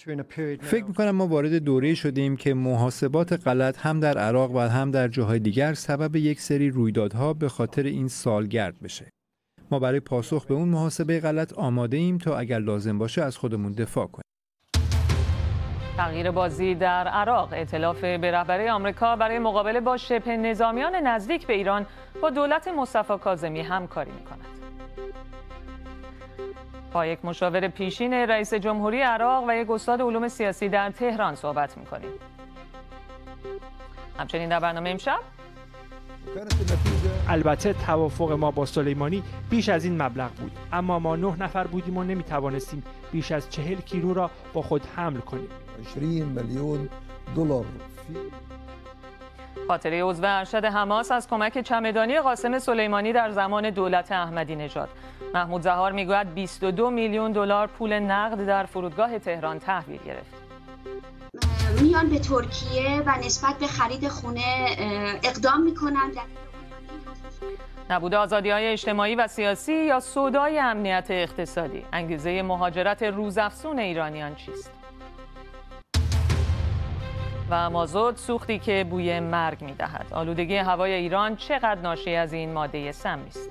فکر می‌کنم ما وارد دوره‌ای شدیم که محاسبات غلط هم در عراق و هم در جاهای دیگر سبب یک سری رویدادها به خاطر این سالگرد بشه. ما برای پاسخ به اون محاسبه غلط آماده ایم تا اگر لازم باشه از خودمون دفاع کنیم. تغییر بازی در عراق، ائتلاف به رهبری آمریکا برای مقابله با شبه نظامیان نزدیک به ایران با دولت مصطفی کاظمی همکاری می‌کند. با یک مشاور پیشین رئیس جمهوری عراق و یک استاد علوم سیاسی در تهران صحبت می‌کنیم. همچنین در برنامه امشب البته توافق ما با سلیمانی بیش از این مبلغ بود، اما ما 9 نفر بودیم و نمی‌توانستیم بیش از 40 کیلو را با خود حمل کنیم. 20 میلیون دلار. خاطره عضو ارشد حماس از کمک چمدانی قاسم سلیمانی در زمان دولت احمدی نژاد. محمود زهار میگوید 22 میلیون دلار پول نقد در فرودگاه تهران تحویل گرفت. میان به ترکیه و نسبت به خرید خونه اقدام میکنند. نبود آزادی‌های اجتماعی و سیاسی یا سودای امنیت اقتصادی، انگیزه مهاجرت روزافزون ایرانیان چیست؟ و مازوت، سوختی که بوی مرگ می‌دهد. آلودگی هوای ایران چقدر ناشی از این ماده سمی است؟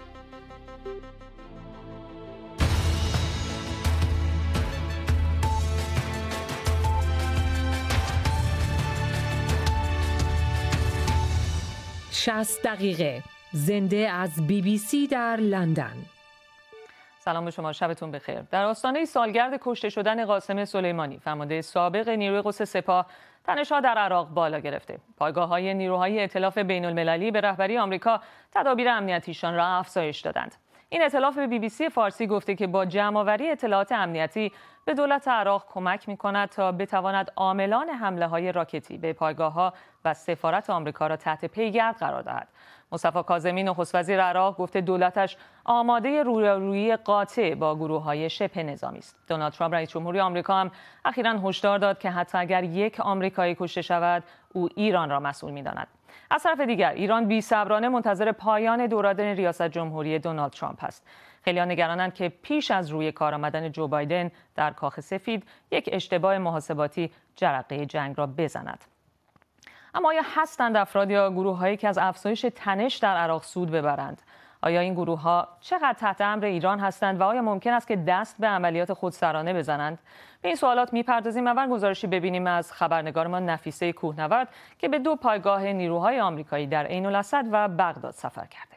شصت دقیقه زنده از BBC در لندن. سلام به شما، شبتون بخیر. در آستانه سالگرد کشته شدن قاسم سلیمانی، فرمانده سابق نیروی قدس سپاه، تنش‌ها در عراق بالا گرفته. پایگاه‌های نیروهای ائتلاف بین‌المللی به رهبری آمریکا تدابیر امنیتیشان را افزایش دادند. این ائتلاف به BBC فارسی گفته که با جمع‌آوری اطلاعات امنیتی به دولت عراق کمک می‌کند تا بتواند عاملان حمله‌های راکتی به پایگاه‌ها و سفارت آمریکا را تحت پیگرد قرار دهد. مصطفی کاظمی نخست وزیر عراق گفته دولتش آماده رویارویی قاطع با گروه‌های شبه نظامی است. دونالد ترامپ رئیس جمهوری آمریکا هم اخیراً هشدار داد که حتی اگر یک آمریکایی کشته شود، او ایران را مسئول می‌داند. از طرف دیگر ایران بی‌صبرانه منتظر پایان دوران ریاست جمهوری دونالد ترامپ است. خیلی‌ها نگرانند که پیش از روی کار آمدن جو بایدن در کاخ سفید یک اشتباه محاسباتی جرقه جنگ را بزند. اما آیا هستند افراد یا گروه‌هایی که از افزایش تنش در عراق سود ببرند؟ آیا این گروه‌ها چقدر تحت امر ایران هستند و آیا ممکن است که دست به عملیات خودسرانه بزنند؟ به این سوالات می‌پردازیم. اول گزارشی ببینیم از خبرنگارمان نفیسه کوهنورد که به 2 پایگاه نیروهای آمریکایی در عین‌الاسد و بغداد سفر کرده.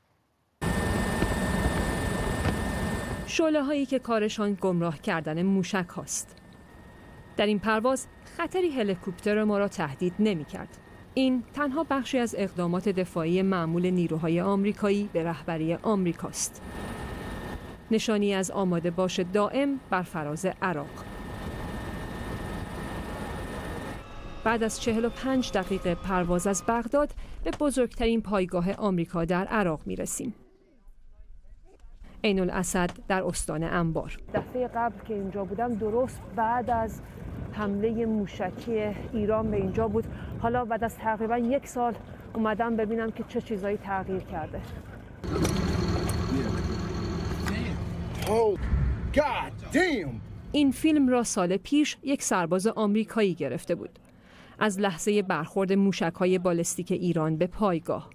شعله‌هایی که کارشان گمراه کردن موشک هاست. در این پرواز خطری هلیکوپتر ما را تهدید نمی‌کرد. این تنها بخشی از اقدامات دفاعی معمول نیروهای آمریکایی به رهبری آمریکاست. نشانی از آماده باش دائم بر فراز عراق. بعد از 45 دقیقه پرواز از بغداد به بزرگترین پایگاه آمریکا در عراق می‌رسیم. عین‌الاسد در استان انبار. دفعه قبل که اینجا بودم درست بعد از حمله موشکی ایران به اینجا بود. حالا بعد از تقریبا 1 سال اومدم ببینم که چه چیزایی تغییر کرده. این فیلم را سال پیش یک سرباز آمریکایی گرفته بود. از لحظه برخورد موشک‌های بالستیک ایران به پایگاه.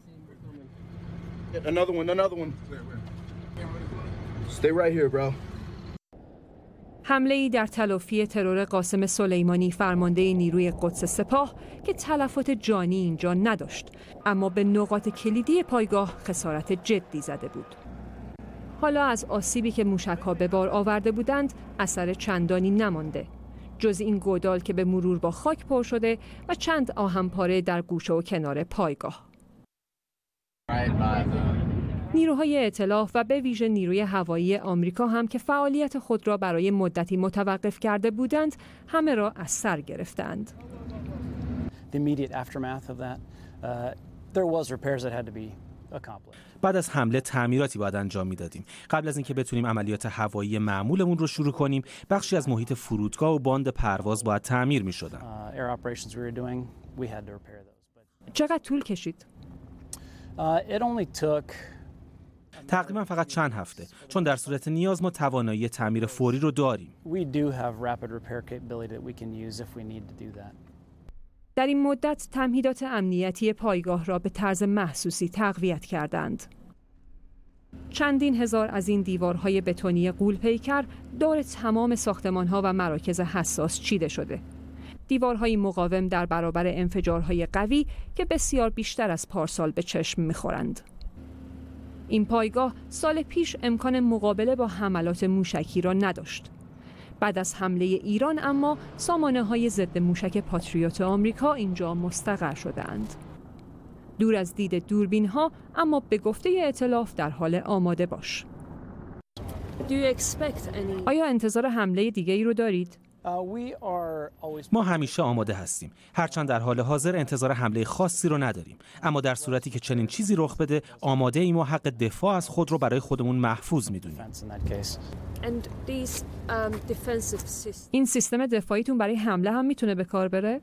حمله‌ای در تلافی ترور قاسم سلیمانی، فرمانده نیروی قدس سپاه، که تلفات جانی اینجا نداشت، اما به نقاط کلیدی پایگاه خسارت جدی زده بود. حالا از آسیبی که موشک‌ها به بار آورده بودند اثر چندانی نمانده، جز این گودال که به مرور با خاک پر شده و چند آهن‌پاره در گوشه و کنار پایگاه. نیروهای ائتلاف و به ویژه نیروی هوایی آمریکا هم که فعالیت خود را برای مدتی متوقف کرده بودند، همه را از سر گرفتند. بعد از حمله تعمیراتی باید انجام میدادیم. قبل از اینکه بتونیم عملیات هوایی معمولمون رو شروع کنیم، بخشی از محیط فرودگاه و باند پرواز باید تعمیر می‌شدن. چقدر طول کشید؟ تقریبا فقط چند هفته، چون در صورت نیاز ما توانایی تعمیر فوری رو داریم. در این مدت تمهیدات امنیتی پایگاه را به طرز محسوسی تقویت کردند. چندین هزار از این دیوارهای بتونی غول‌پیکر دور تمام ساختمان‌ها و مراکز حساس چیده شده. دیوارهای مقاوم در برابر انفجارهای قوی که بسیار بیشتر از پارسال به چشم می‌خورند. این پایگاه سال پیش امکان مقابله با حملات موشکی را نداشت. بعد از حمله ایران اما سامانه‌های ضد موشک پاتریوت آمریکا اینجا مستقر شده‌اند. دور از دید دوربین‌ها، اما به گفته ائتلاف در حال آماده باش. آیا انتظار حمله دیگه‌ای رو دارید؟ ما همیشه آماده هستیم، هرچند در حال حاضر انتظار حمله خاصی رو نداریم، اما در صورتی که چنین چیزی رخ بده آماده ایم و حق دفاع از خود رو برای خودمون محفوظ می‌دونیم. این سیستم دفاعیتون برای حمله هم میتونه به کار بره؟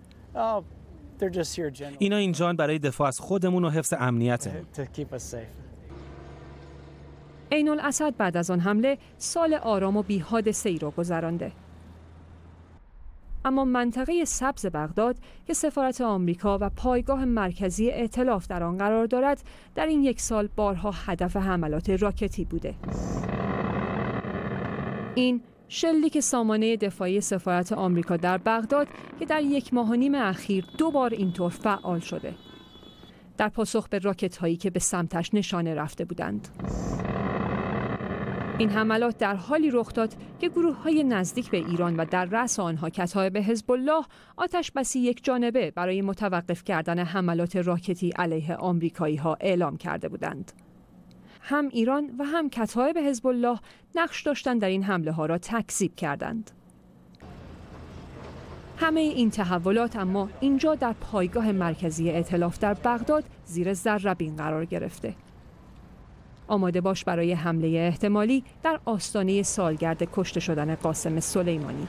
اینا اینجان برای دفاع از خودمون و حفظ امنیتمون. عین الاسد بعد از آن حمله سال آرام و بی‌حادثه‌ای را گذرانده. اما منطقه سبز بغداد که سفارت آمریکا و پایگاه مرکزی ائتلاف در آن قرار دارد، در این یک سال بارها هدف حملات راکتی بوده. این شلیک سامانه دفاعی سفارت آمریکا در بغداد که در 1.5 ماه اخیر 2 بار اینطور فعال شده، در پاسخ به راکت هایی که به سمتش نشانه رفته بودند. این حملات در حالی رخ داد که گروه‌های نزدیک به ایران و در رأس آنها کتایب حزب الله آتش‌بسی یک جانبه برای متوقف کردن حملات راکتی علیه آمریکایی‌ها اعلام کرده بودند. هم ایران و هم کتایب حزب الله نقش داشتند در این حمله‌ها را تکذیب کردند. همه این تحولات اما اینجا در پایگاه مرکزی ائتلاف در بغداد زیر ذره‌بین قرار گرفته. آماده باش برای حمله احتمالی در آستانه سالگرد کشته شدن قاسم سلیمانی.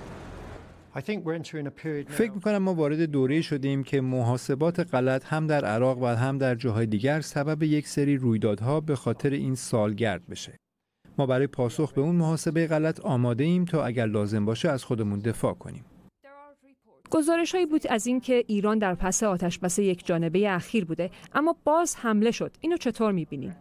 فکر می‌کنم ما وارد دوره‌ای شدیم که محاسبات غلط هم در عراق و هم در جاهای دیگر سبب یک سری رویدادها به خاطر این سالگرد بشه. ما برای پاسخ به اون محاسبه غلط آماده ایم تا اگر لازم باشه از خودمون دفاع کنیم. گزارش‌هایی بود از این که ایران در پس آتش‌بس یک جانبه اخیر بوده، اما باز حمله شد. اینو چطور می‌بینید؟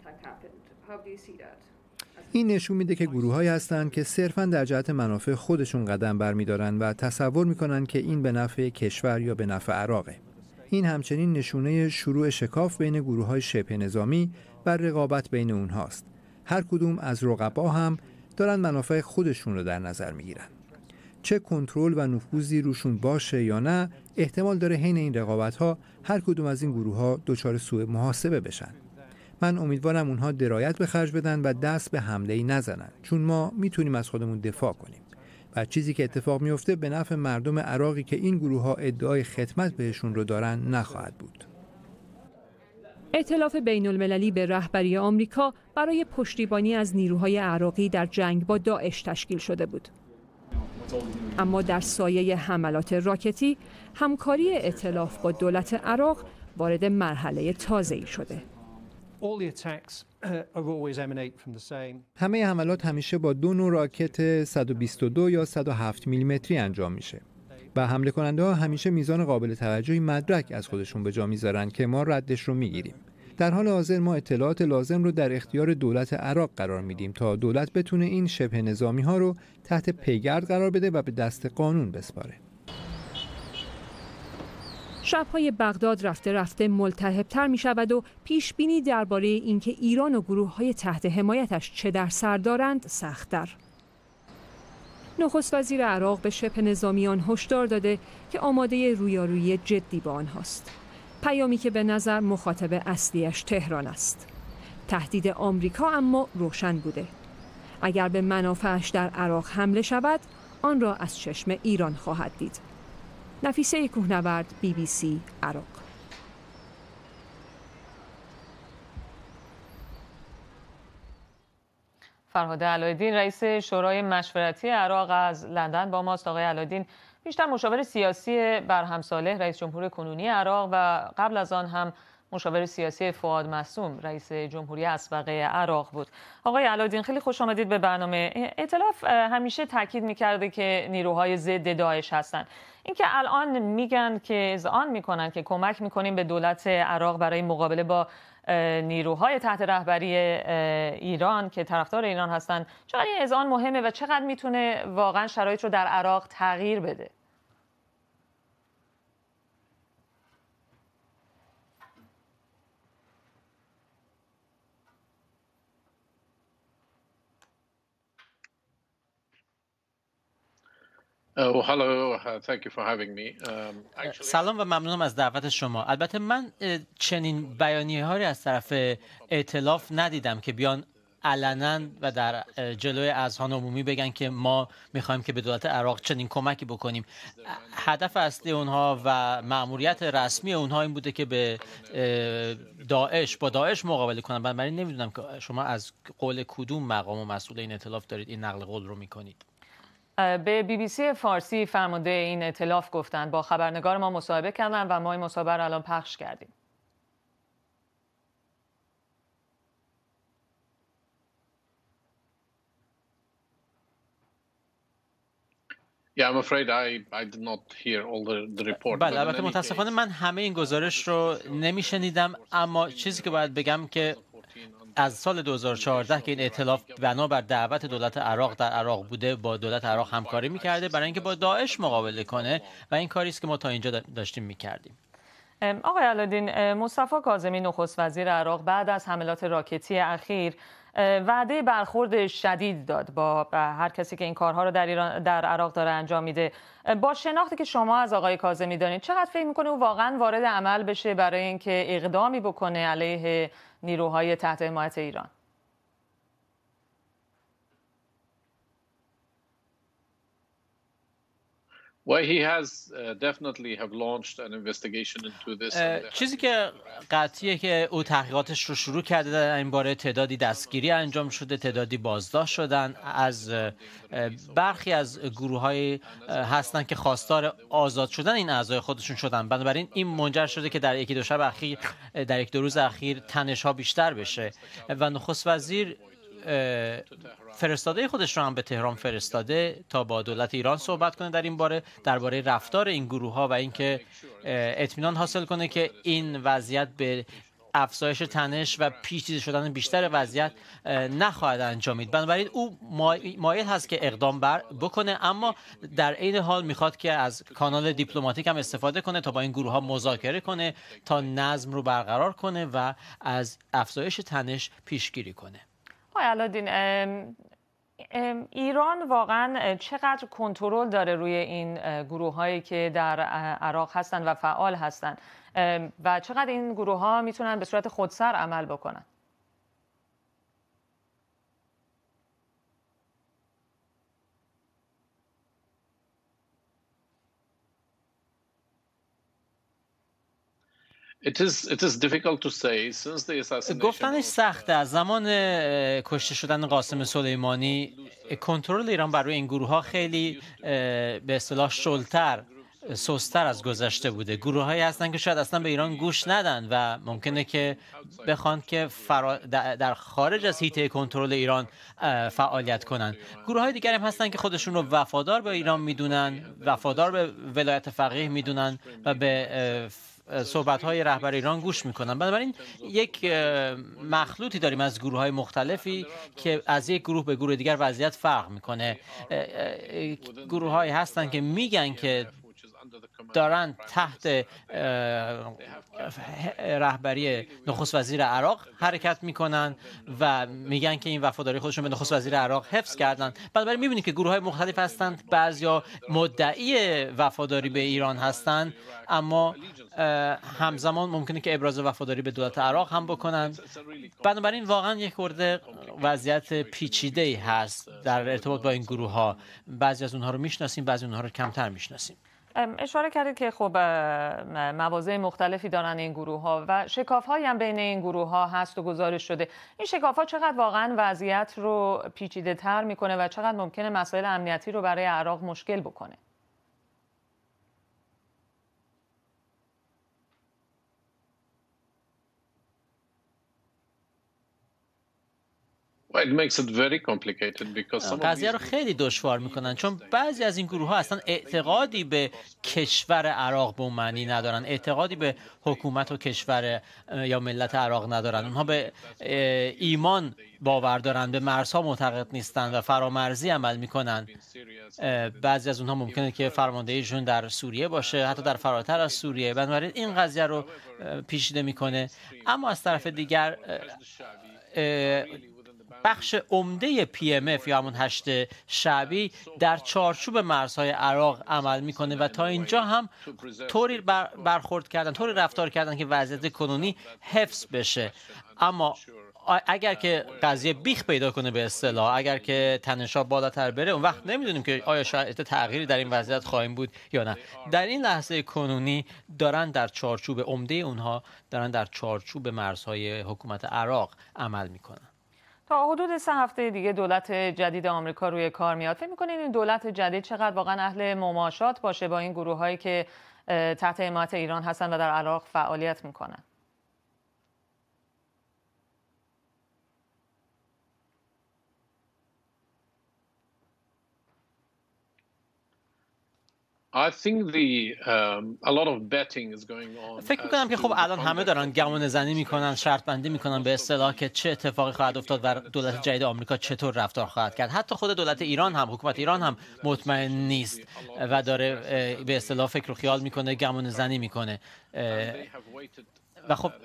این نشون میده که گروه‌هایی هستند که صرفاً در جهت منافع خودشون قدم برمی‌دارن و تصور می‌کنن که این به نفع کشور یا به نفع عراقه. این همچنین نشونه شروع شکاف بین گروه‌های شبه نظامی و رقابت بین اونهاست. هر کدوم از رقبا هم دارن منافع خودشون رو در نظر می‌گیرن. چه کنترل و نفوذی روشون باشه یا نه، احتمال داره حین این رقابت‌ها هر کدوم از این گروه‌ها دچار سوء محاسبه بشن. من امیدوارم اونها درایت به خرج بدن و دست به حمله‌ای نزنن، چون ما میتونیم از خودمون دفاع کنیم و چیزی که اتفاق میفته به نفع مردم عراقی که این گروه‌ها ادعای خدمت بهشون رو دارن نخواهد بود. ائتلاف بین‌المللی به رهبری آمریکا برای پشتیبانی از نیروهای عراقی در جنگ با داعش تشکیل شده بود. اما در سایه حملات راکتی، همکاری ائتلاف با دولت عراق وارد مرحله تازه‌ای شده. همه حملات همیشه با 2 نوع راکت 122 یا 107 میلیمتری انجام میشه و حمله کننده ها همیشه میزان قابل توجهی مدرک از خودشون به جا میذارن که ما ردش رو میگیریم. در حال حاضر ما اطلاعات لازم رو در اختیار دولت عراق قرار میدیم تا دولت بتونه این شبه نظامی ها رو تحت پیگرد قرار بده و به دست قانون بسپاره. شب‌های بغداد رفته رفته ملتهب‌تر می‌شود و پیش‌بینی درباره اینکه ایران و گروه‌های تحت حمایتش چه در سر دارند سخت‌تر. نخست وزیر عراق به شبه نظامیان هشدار داده که آماده رویارویی جدی با آنهاست. پیامی که به نظر مخاطب اصلیش تهران است. تهدید آمریکا اما روشن بوده. اگر به منافعش در عراق حمله شود، آن را از چشم ایران خواهد دید. نفیسه کوهنورد، BBC عراق. فرهاد علایالدین رئیس شورای مشورتی عراق از لندن با ماست. آقای علایالدین بیشتر مشاور سیاسی برهم صالح رئیس جمهور کنونی عراق و قبل از آن هم مشاور سیاسی فؤاد معصوم رئیس جمهوری اسبق عراق بود. آقای علادین خیلی خوش آمدید به برنامه. ائتلاف همیشه تاکید می‌کرده که نیروهای ضد داعش هستن. اینکه الان میگن که اذعان میکنن که کمک میکنیم به دولت عراق برای مقابله با نیروهای تحت رهبری ایران که طرفدار ایران هستن، چقدر این اذعان مهمه و چقدر میتونه واقعا شرایط رو در عراق تغییر بده؟ سلام و ممنونم از دعوت شما. البته من چنین بیانیه‌هایی از طرف ائتلاف ندیدم که بیان علنا و در جلوی اذهان عمومی بگن که ما میخوایم که به دولت عراق چنین کمکی بکنیم. هدف اصلی اونها و مأموریت رسمی اونها این بوده که به با داعش مقابله کنن. بنابراین نمیدونم که شما از قول کدوم مقام و مسئول این ائتلاف دارید این نقل قول رو میکنید. به BBC فارسی فرمانده این ائتلاف گفتند، با خبرنگار ما مصاحبه کردن و ما این مصاحبه رو الان پخش کردیم. بله، البته متاسفانه من همه این گزارش رو نمیشنیدم، اما چیزی که باید بگم که از سال 2014 که این ائتلاف بنابر دعوت دولت عراق در عراق بوده با دولت عراق همکاری میکرده برای اینکه با داعش مقابله کنه و این کاری است که ما تا اینجا داشتیم میکردیم. آقای علادین، مصطفی کاظمی نخست وزیر عراق بعد از حملات راکتی اخیر وعده برخورد شدید داد با هر کسی که این کارها رو در عراق داره انجام میده. با شناختی که شما از آقای کاظمی دارید، چقدر فکر میکنه او واقعا وارد عمل بشه برای اینکه اقدامی بکنه علیه نیروهای تحت حمایت ایران؟ چیزی که قطعیه که او تحقیقاتش رو شروع کرده در این باره. تعدادی دستگیری انجام شده، تعدادی بازداشت شدن. از برخی از گروه‌های هستن که خواستار آزاد شدن این اعضای خودشون شدن. بنابراین این منجر شده که در یک دو روز اخیر تنش‌ها بیشتر بشه و نخست وزیر فرستاده خودش رو هم به تهران فرستاده تا با دولت ایران صحبت کنه در این باره، درباره رفتار این گروه‌ها و اینکه اطمینان حاصل کنه که این وضعیت به افزایش تنش و پیچیده شدن بیشتر وضعیت نخواهد انجامید. بنابراین او مایل هست که اقدام بکنه، اما در عین حال میخواد که از کانال دیپلماتیک هم استفاده کنه تا با این گروه ها مذاکره کنه تا نظم رو برقرار کنه و از افزایش تنش پیشگیری کنه. آقای علادین، ایران واقعا چقدر کنترل داره روی این گروه هایی که در عراق هستن و فعال هستن و چقدر این گروه ها میتونن به صورت خودسر عمل بکنن؟ گفتنش سخته. از زمان کشته شدن قاسم سلیمانی کنترل ایران بر روی این گروه ها خیلی به اصطلاح سست‌تر از گذشته بوده. گروه‌هایی هستن که شاید اصلا به ایران گوش ندن و ممکنه که بخوان که در خارج از حیطه کنترل ایران فعالیت کنن. گروه‌های دیگر هم هستن که خودشون رو وفادار به ایران میدونن، وفادار به ولایت فقیه میدونن و به صحبت‌های رهبر ایران گوش میکنن. بنابراین یک مخلوطی داریم از گروه‌های مختلفی که از یک گروه به گروه دیگر وضعیت فرق میکنه. گروه‌هایی هستن که میگن که دارن تحت رهبری نخست وزیر عراق حرکت میکنن و میگن که این وفاداری خودشون به نخست وزیر عراق حفظ کردن. بنابراین میبینید که گروه‌های مختلف هستند. بعضیا مدعی وفاداری به ایران هستند اما همزمان ممکنه که ابراز وفاداری به دولت عراق هم بکنن. بنابراین واقعا یک خورده وضعیت پیچیده‌ای هست در ارتباط با این گروه‌ها. بعضی از اونها رو میشناسیم، بعضی اونها رو کمتر میشناسیم. اشاره کردید که خب مواضع مختلفی دارن این گروه ها و شکاف هایی هم بین این گروه ها هست و گزارش شده. این شکاف ها چقدر واقعا وضعیت رو پیچیده تر میکنه و چقدر ممکنه مسائل امنیتی رو برای عراق مشکل بکنه؟ قضیه رو خیلی دشوار میکنن، چون بعضی از این گروه ها اصلا اعتقادی به کشور عراق به اون معنی ندارن، اعتقادی به حکومت و کشور یا ملت عراق ندارن. اونها به ایمان باور دارن، به مرزها معتقد نیستن و فرامرزی عمل میکنن. بعضی از اونها ممکنه که فرماندهیشون در سوریه باشه، حتی در فراتر از سوریه. بنابراین این قضیه رو پیچیده میکنه. اما از طرف دیگر بخش عمده PMF یا همون هشت شعبی در چارچوب مرزهای عراق عمل میکنه و تا اینجا هم طوری برخورد کردن، طوری رفتار کردن که وضعیت کنونی حفظ بشه. اما اگر که قضیه بیخ پیدا کنه به اصطلاح، اگر که تنش‌ها بالاتر بره، اون وقت نمیدونیم که آیا شاید تغییری در این وضعیت خواهیم بود یا نه. در این لحظه کنونی دارن در چارچوب عمده اونها دارن در چارچوب مرزهای حکومت عراق عمل میکنن. تا حدود 3 هفته دیگه دولت جدید آمریکا روی کار میاد. فکر می‌کنید این دولت جدید چقدر واقعا اهل مماشات باشه با این گروه‌هایی که تحت حمایت ایران هستن و در عراق فعالیت میکنن؟ فکر میکنم که خب الان همه دارن گمان زنی میکنن، شرط بندی میکنن به اصطلاح که چه اتفاقی خواهد افتاد و دولت جدید آمریکا چطور رفتار خواهد کرد. حتی خود دولت ایران هم، حکومت ایران هم مطمئن نیست و داره به اصطلاح فکر و خیال میکنه، گمان زنی میکنه. و خب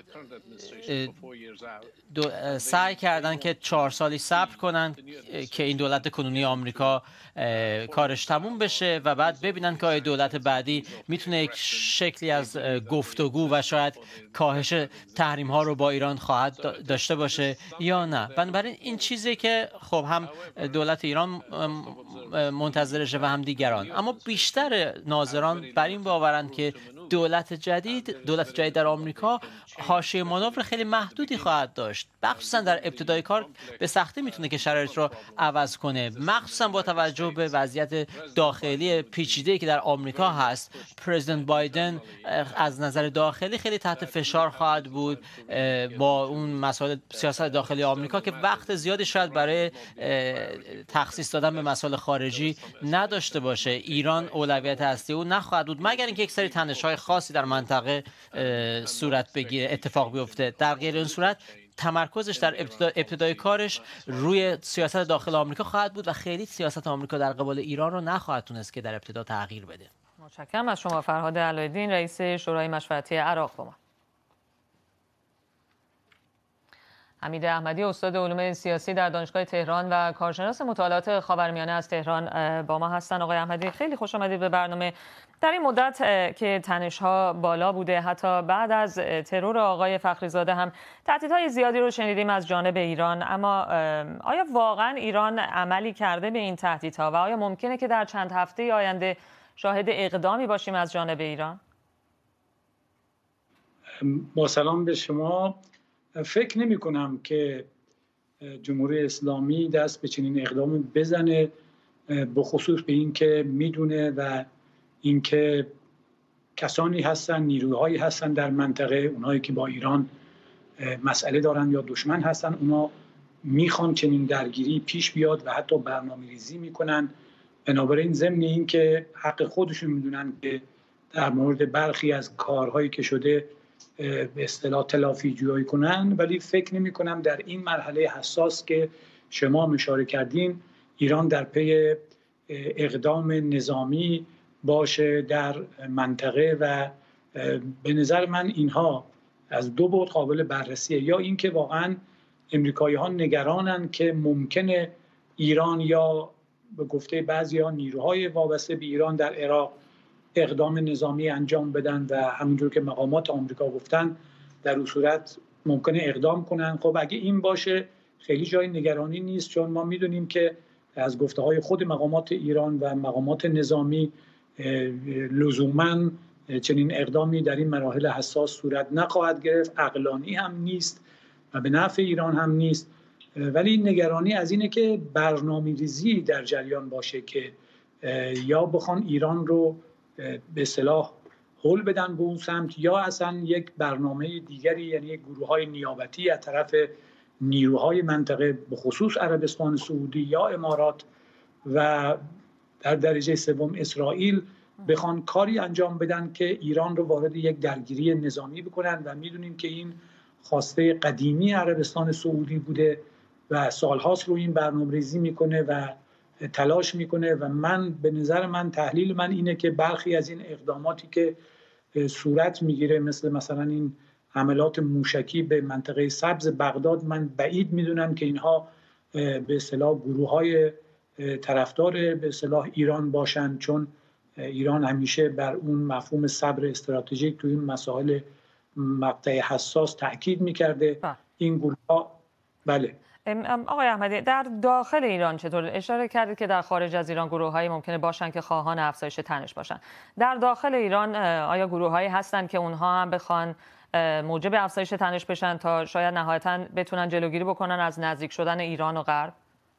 سعی کردن که 4 سالی صبر کنن که این دولت کنونی آمریکا کارش تموم بشه و بعد ببینن که دولت بعدی میتونه یک شکلی از گفتگو و شاید کاهش تحریم ها رو با ایران خواهد داشته باشه یا نه. بنابراین این چیزی که خب هم دولت ایران منتظرشه و هم دیگران، اما بیشتر ناظران بر این باورند که دولت جدید در آمریکا حاشیه مانور خیلی محدودی خواهد داشت. مخصوصا در ابتدای کار به سختی میتونه که شرایط رو عوض کنه، مخصوصا با توجه به وضعیت داخلی پیچیده‌ای که در آمریکا هست. پرزیدنت بایدن از نظر داخلی خیلی تحت فشار خواهد بود با اون مسائل سیاست داخلی آمریکا که وقت زیادی شاید برای تخصیص دادن به مسائل خارجی نداشته باشه. ایران اولویت اصلی او نخواهد بود مگر اینکه یک سری تنش‌های خاصی در منطقه صورت بگیره، اتفاق بیفته. در غیر این صورت تمرکزش در ابتدای کارش روی سیاست داخل آمریکا خواهد بود و خیلی سیاست آمریکا در قبال ایران رو نخواهد تونست که در ابتدا تغییر بده. متشکرم از شما فرهاد علایالدین، رئیس شورای مشورتی عراق. با ما حمید احمدی، استاد علوم سیاسی در دانشگاه تهران و کارشناس مطالعات خاورمیانه از تهران با ما هستن. آقای احمدی خیلی خوش آمدید به برنامه. در این مدت که تنش‌ها بالا بوده، حتی بعد از ترور آقای فخریزاده هم تهدیدهای زیادی رو شنیدیم از جانب ایران، اما آیا واقعا ایران عملی کرده به این تهدیدها و آیا ممکنه که در چند هفته آینده شاهد اقدامی باشیم از جانب ایران؟ با سلام به شما. فکر نمی کنم که جمهوری اسلامی دست به چنین اقدامی بزنه، بخصوص به این که میدونه و اینکه کسانی هستن، نیروهایی هستن در منطقه، اونایی که با ایران مسئله دارن یا دشمن هستن، اونا میخوان چنین درگیری پیش بیاد و حتی برنامه‌ریزی میکنن. بنابراین ضمن این که حق خودشون میدونن که در مورد برخی از کارهایی که شده به اصطلاح تلافی جویی کنن، ولی فکر نمی کنم در این مرحله حساس که شما اشاره کردین ایران در پی اقدام نظامی باشه در منطقه و به نظر من اینها از دو بعد قابل بررسیه. یا اینکه واقعا امریکایی‌ها نگرانن که ممکنه ایران یا به گفته بعضی‌ها نیروهای وابسته به ایران در عراق اقدام نظامی انجام بدن و همونجور که مقامات آمریکا گفتن در اون صورت ممکنه اقدام کنن. خب اگه این باشه خیلی جای نگرانی نیست، چون ما میدونیم که از گفته‌های خود مقامات ایران و مقامات نظامی لزوماً چنین اقدامی در این مراحل حساس صورت نخواهد گرفت، عقلانی هم نیست و به نفع ایران هم نیست. ولی نگرانی از اینه که برنامه‌ریزی در جریان باشه که یا بخوان ایران رو به اصطلاح هول بدن به اون سمت، یا اصلا یک برنامه دیگری، یعنی گروه‌های نیابتی از طرف نیروهای منطقه به خصوص عربستان سعودی یا امارات و در درجه سوم اسرائیل بخوان کاری انجام بدن که ایران رو وارد یک درگیری نظامی بکنن و میدونیم که این خواسته قدیمی عربستان سعودی بوده و سالهاست رو این برنامه‌ریزی میکنه و تلاش میکنه و به نظر من تحلیل من اینه که برخی از این اقداماتی که صورت میگیره مثلا این حملات موشکی به منطقه سبز بغداد، من بعید میدونم که اینها به اصطلاح گروه‌های طرفدار به اصطلاح ایران باشند، چون ایران همیشه بر اون مفهوم صبر استراتژیک تو این مسائل مقطع حساس تاکید میکرده. این گروه‌ها بله. آقای احمدی، در داخل ایران چطور؟ اشاره کردید که در خارج از ایران گروه‌هایی ممکنه باشن که خواهان افزایش تنش باشن. در داخل ایران آیا گروه‌هایی هستن که اونها هم بخوان موجب افزایش تنش بشن تا شاید نهایتاً بتونن جلوگیری بکنن از نزدیک شدن ایران و غرب؟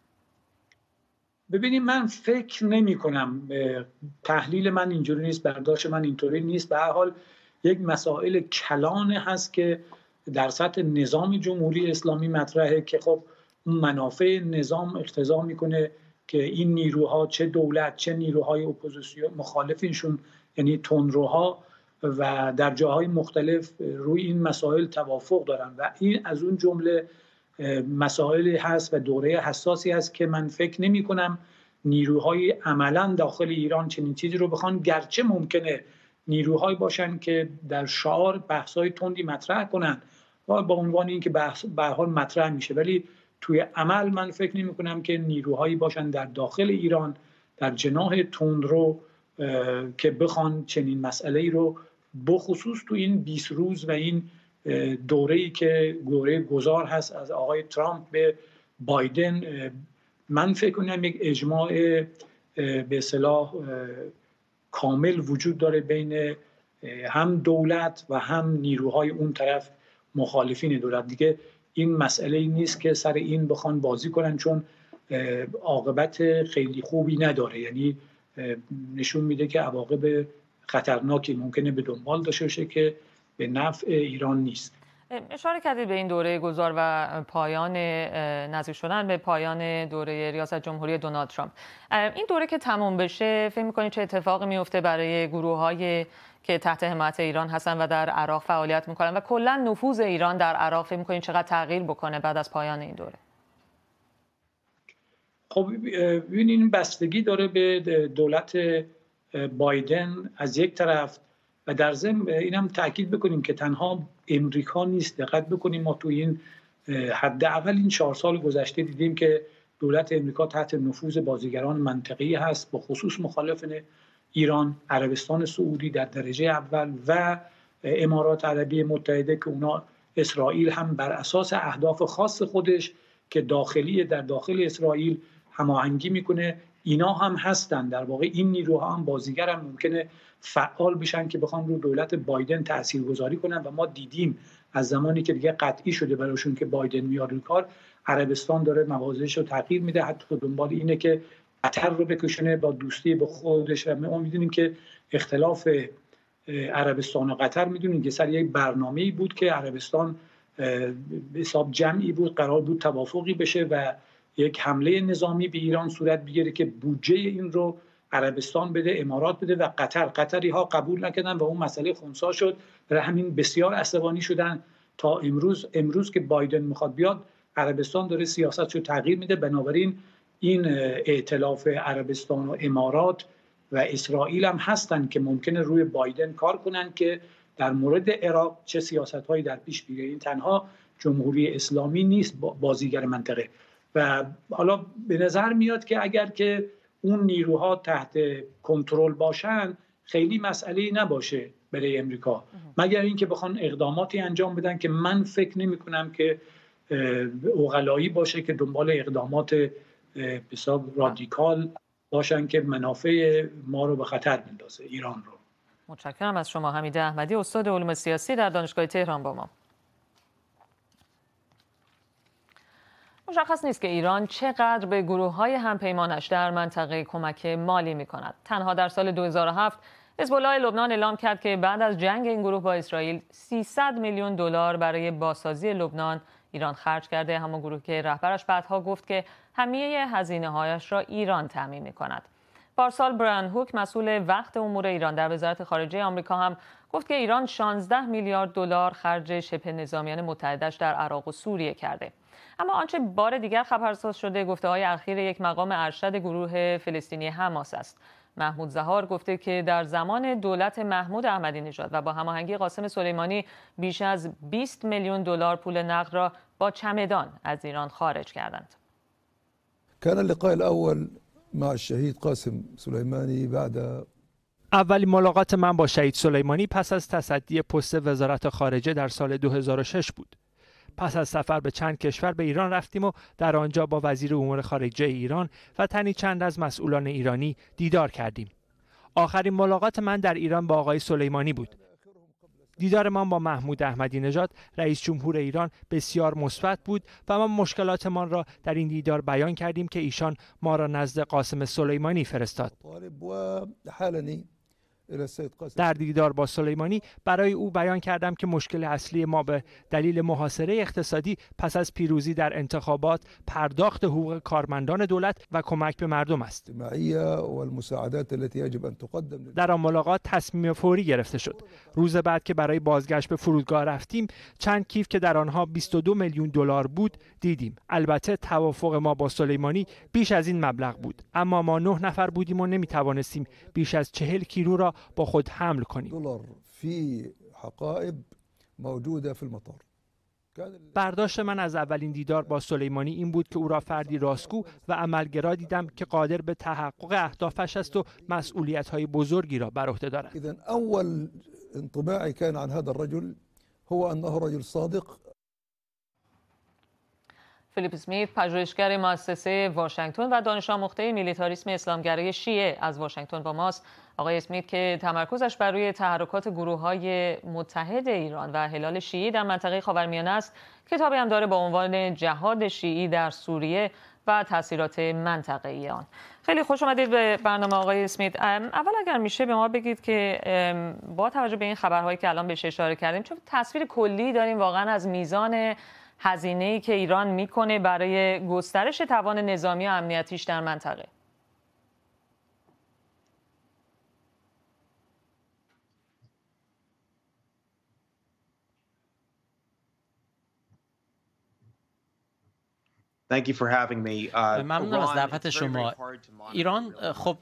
ببینید، من فکر نمی کنم، تحلیل من اینجوری نیست، برداشت من اینطوری نیست. به هر حال یک مسائل کلان هست که در سطح نظام جمهوری اسلامی مطرحه که خب اون منافع نظام اقتضا میکنه که این نیروها، چه دولت چه نیروهای اپوزیسیون مخالفینشون، یعنی تندروها و در جاهای مختلف روی این مسائل توافق دارن و این از اون جمله مسائلی هست و دوره حساسی هست که من فکر نمی کنم نیروهای عملا داخل ایران چنین چیزی رو بخوان، گرچه ممکنه نیروهایی باشن که در شعار بحث‌های تندی مطرح کنن و با عنوان اینکه به هر حال مطرح میشه، ولی توی عمل من فکر نمی کنم که نیروهایی باشن در داخل ایران در جناح تندرو که بخوان چنین مسئله‌ای رو بخصوص تو این 20 روز و این دوره‌ای که دوره گذار هست از آقای ترامپ به بایدن، من فکر کنم یک اجماع به اصطلاح کامل وجود داره بین هم دولت و هم نیروهای اون طرف مخالفین دولت. دیگه این مسئله نیست که سر این بخوان بازی کنن، چون عاقبت خیلی خوبی نداره، یعنی نشون میده که عواقب خطرناکی ممکنه به دنبال داشته باشه که به نفع ایران نیست. اشاره کردید به این دوره گذار و پایان نزدیک شدن به پایان دوره ریاست جمهوری دونالد ترامپ. این دوره که تمام بشه فکر می‌کنید چه اتفاقی میفته برای گروه‌هایی که تحت حمایت ایران هستن و در عراق فعالیت میکنن و کلا نفوذ ایران در عراق فکر می‌کنید چقدر تغییر بکنه بعد از پایان این دوره؟ خب ببینید، این بستگی داره به دولت بایدن از یک طرف و در ضمن اینم تاکید بکنیم که تنها امریکا نیست. دقت بکنیم ما تو این حداقل این 4 سال گذشته دیدیم که دولت امریکا تحت نفوذ بازیگران منطقه‌ای هست، به خصوص مخالفین ایران، عربستان سعودی در درجه اول و امارات عربی متحده که اونا اسرائیل هم بر اساس اهداف خاص خودش که در داخل اسرائیل هماهنگی میکنه، اینا هم هستن. در واقع این نیروها هم بازیگر هم ممکنه فعال بشن که بخوان رو دولت بایدن تاثیرگذاری کنن و ما دیدیم از زمانی که دیگه قطعی شده براشون که بایدن میاد روی کار، عربستان داره موازش رو تغییر میده، حتی دنبال اینه که قطر رو بکشونه با دوستی به خودش. و ما میدونیم که اختلاف عربستان و قطر میدونیم که سر یک برنامه‌ای بود که عربستان به حساب جمعی بود، قرار بود توافقی بشه و یک حمله نظامی به ایران صورت بگیره که بودجه این رو عربستان بده، امارات بده و قطری ها قبول نکردن و اون مسئله خنثی شد. برای همین بسیار عصبانی شدن تا امروز که بایدن میخواد بیاد، عربستان داره سیاستشو تغییر میده. بنابراین این ائتلاف عربستان و امارات و اسرائیل هم هستن که ممکنه روی بایدن کار کنن که در مورد عراق چه سیاست‌هایی در پیش بگیره. این تنها جمهوری اسلامی نیست بازیگر منطقه و حالا به نظر میاد که اگر که اون نیروها تحت کنترل باشن خیلی مسئله‌ای نباشه برای امریکا، مگر اینکه بخوان اقداماتی انجام بدن که من فکر نمی‌کنم که عقلایی باشه که دنبال اقدامات حساب رادیکال باشن که منافع ما رو به خطر بندازه، ایران رو. متشکرم از شما حمید احمدی، استاد علوم سیاسی در دانشگاه تهران با ما. مشخص نیست که ایران چقدر به گروه‌های همپیمانش در منطقه کمک مالی می‌کند. تنها در سال 2007 حزب الله لبنان اعلام کرد که بعد از جنگ این گروه با اسرائیل 300 میلیون دلار برای بازسازی لبنان ایران خرج کرده، همان گروه که رهبرش بعدها گفت که همه هزینه‌هایش را ایران تامین می‌کند. پارسال برایان هوک مسئول وقت امور ایران در وزارت خارجه آمریکا هم گفت که ایران 16 میلیارد دلار خرج شبه نظامیان متحدش در عراق و سوریه کرده. اما آنچه بار دیگر خبرساز شده گفته‌های اخیر یک مقام ارشد گروه فلسطینی حماس است. محمود ظهار گفته که در زمان دولت محمود احمدی نژاد و با هماهنگی قاسم سلیمانی بیش از 20 میلیون دلار پول نقد را با چمدان از ایران خارج کردند. كان اللقاء الأول مع الشهيد قاسم سليماني بعد اولین ملاقات من با شهید سلیمانی پس از تصدی پست وزارت خارجه در سال 2006 بود. پس از سفر به چند کشور به ایران رفتیم و در آنجا با وزیر امور خارجه ایران و تنی چند از مسئولان ایرانی دیدار کردیم. آخرین ملاقات من در ایران با آقای سلیمانی بود. دیدار من با محمود احمدی نژاد رئیس جمهور ایران بسیار مثبت بود و ما مشکلاتمان را در این دیدار بیان کردیم که ایشان ما را نزد قاسم سلیمانی فرستاد. در دیدار با سلیمانی برای او بیان کردم که مشکل اصلی ما به دلیل محاصره اقتصادی پس از پیروزی در انتخابات پرداخت حقوق کارمندان دولت و کمک به مردم است. در آن ملاقات تصمیم فوری گرفته شد. روز بعد که برای بازگشت به فرودگاه رفتیم چند کیف که در آنها 22 میلیون دلار بود دیدیم. البته توافق ما با سلیمانی بیش از این مبلغ بود، اما ما 9 نفر بودیم و نمیتوانستیم بیش از 40 کیلو را با خود حمل کنیم. برداشت من از اولین دیدار با سلیمانی این بود که او را فردی راستگو و عملگرا دیدم که قادر به تحقق اهدافش است و مسئولیت‌های بزرگی را بر عهده دارد. إذن أول انطباعي كان عن هذا الرجل هو أنه رجل صادق. فیلیپ اسمیت، پژوهشگر مؤسسه واشنگتن و دانش آموخته میلیتاریسم اسلامگرای شیعه از واشنگتن با ماست. آقای اسمیت که تمرکزش بر روی تحرکات گروه‌های متحد ایران و هلال شیعی در منطقه خاورمیانه است، کتابی هم داره با عنوان جهاد شیعی در سوریه و تاثیرات منطقه‌ای آن. خیلی خوش آمدید به برنامه آقای اسمیت. اول اگر میشه به ما بگید که با توجه به این خبرهایی که الان بهش اشاره کردیم چه تصویر کلی داریم واقعا از میزان هزینه‌ای که ایران میکنه برای گسترش توان نظامی و امنیتیش در منطقه؟ ممنونم از دعوت شما. ایران خب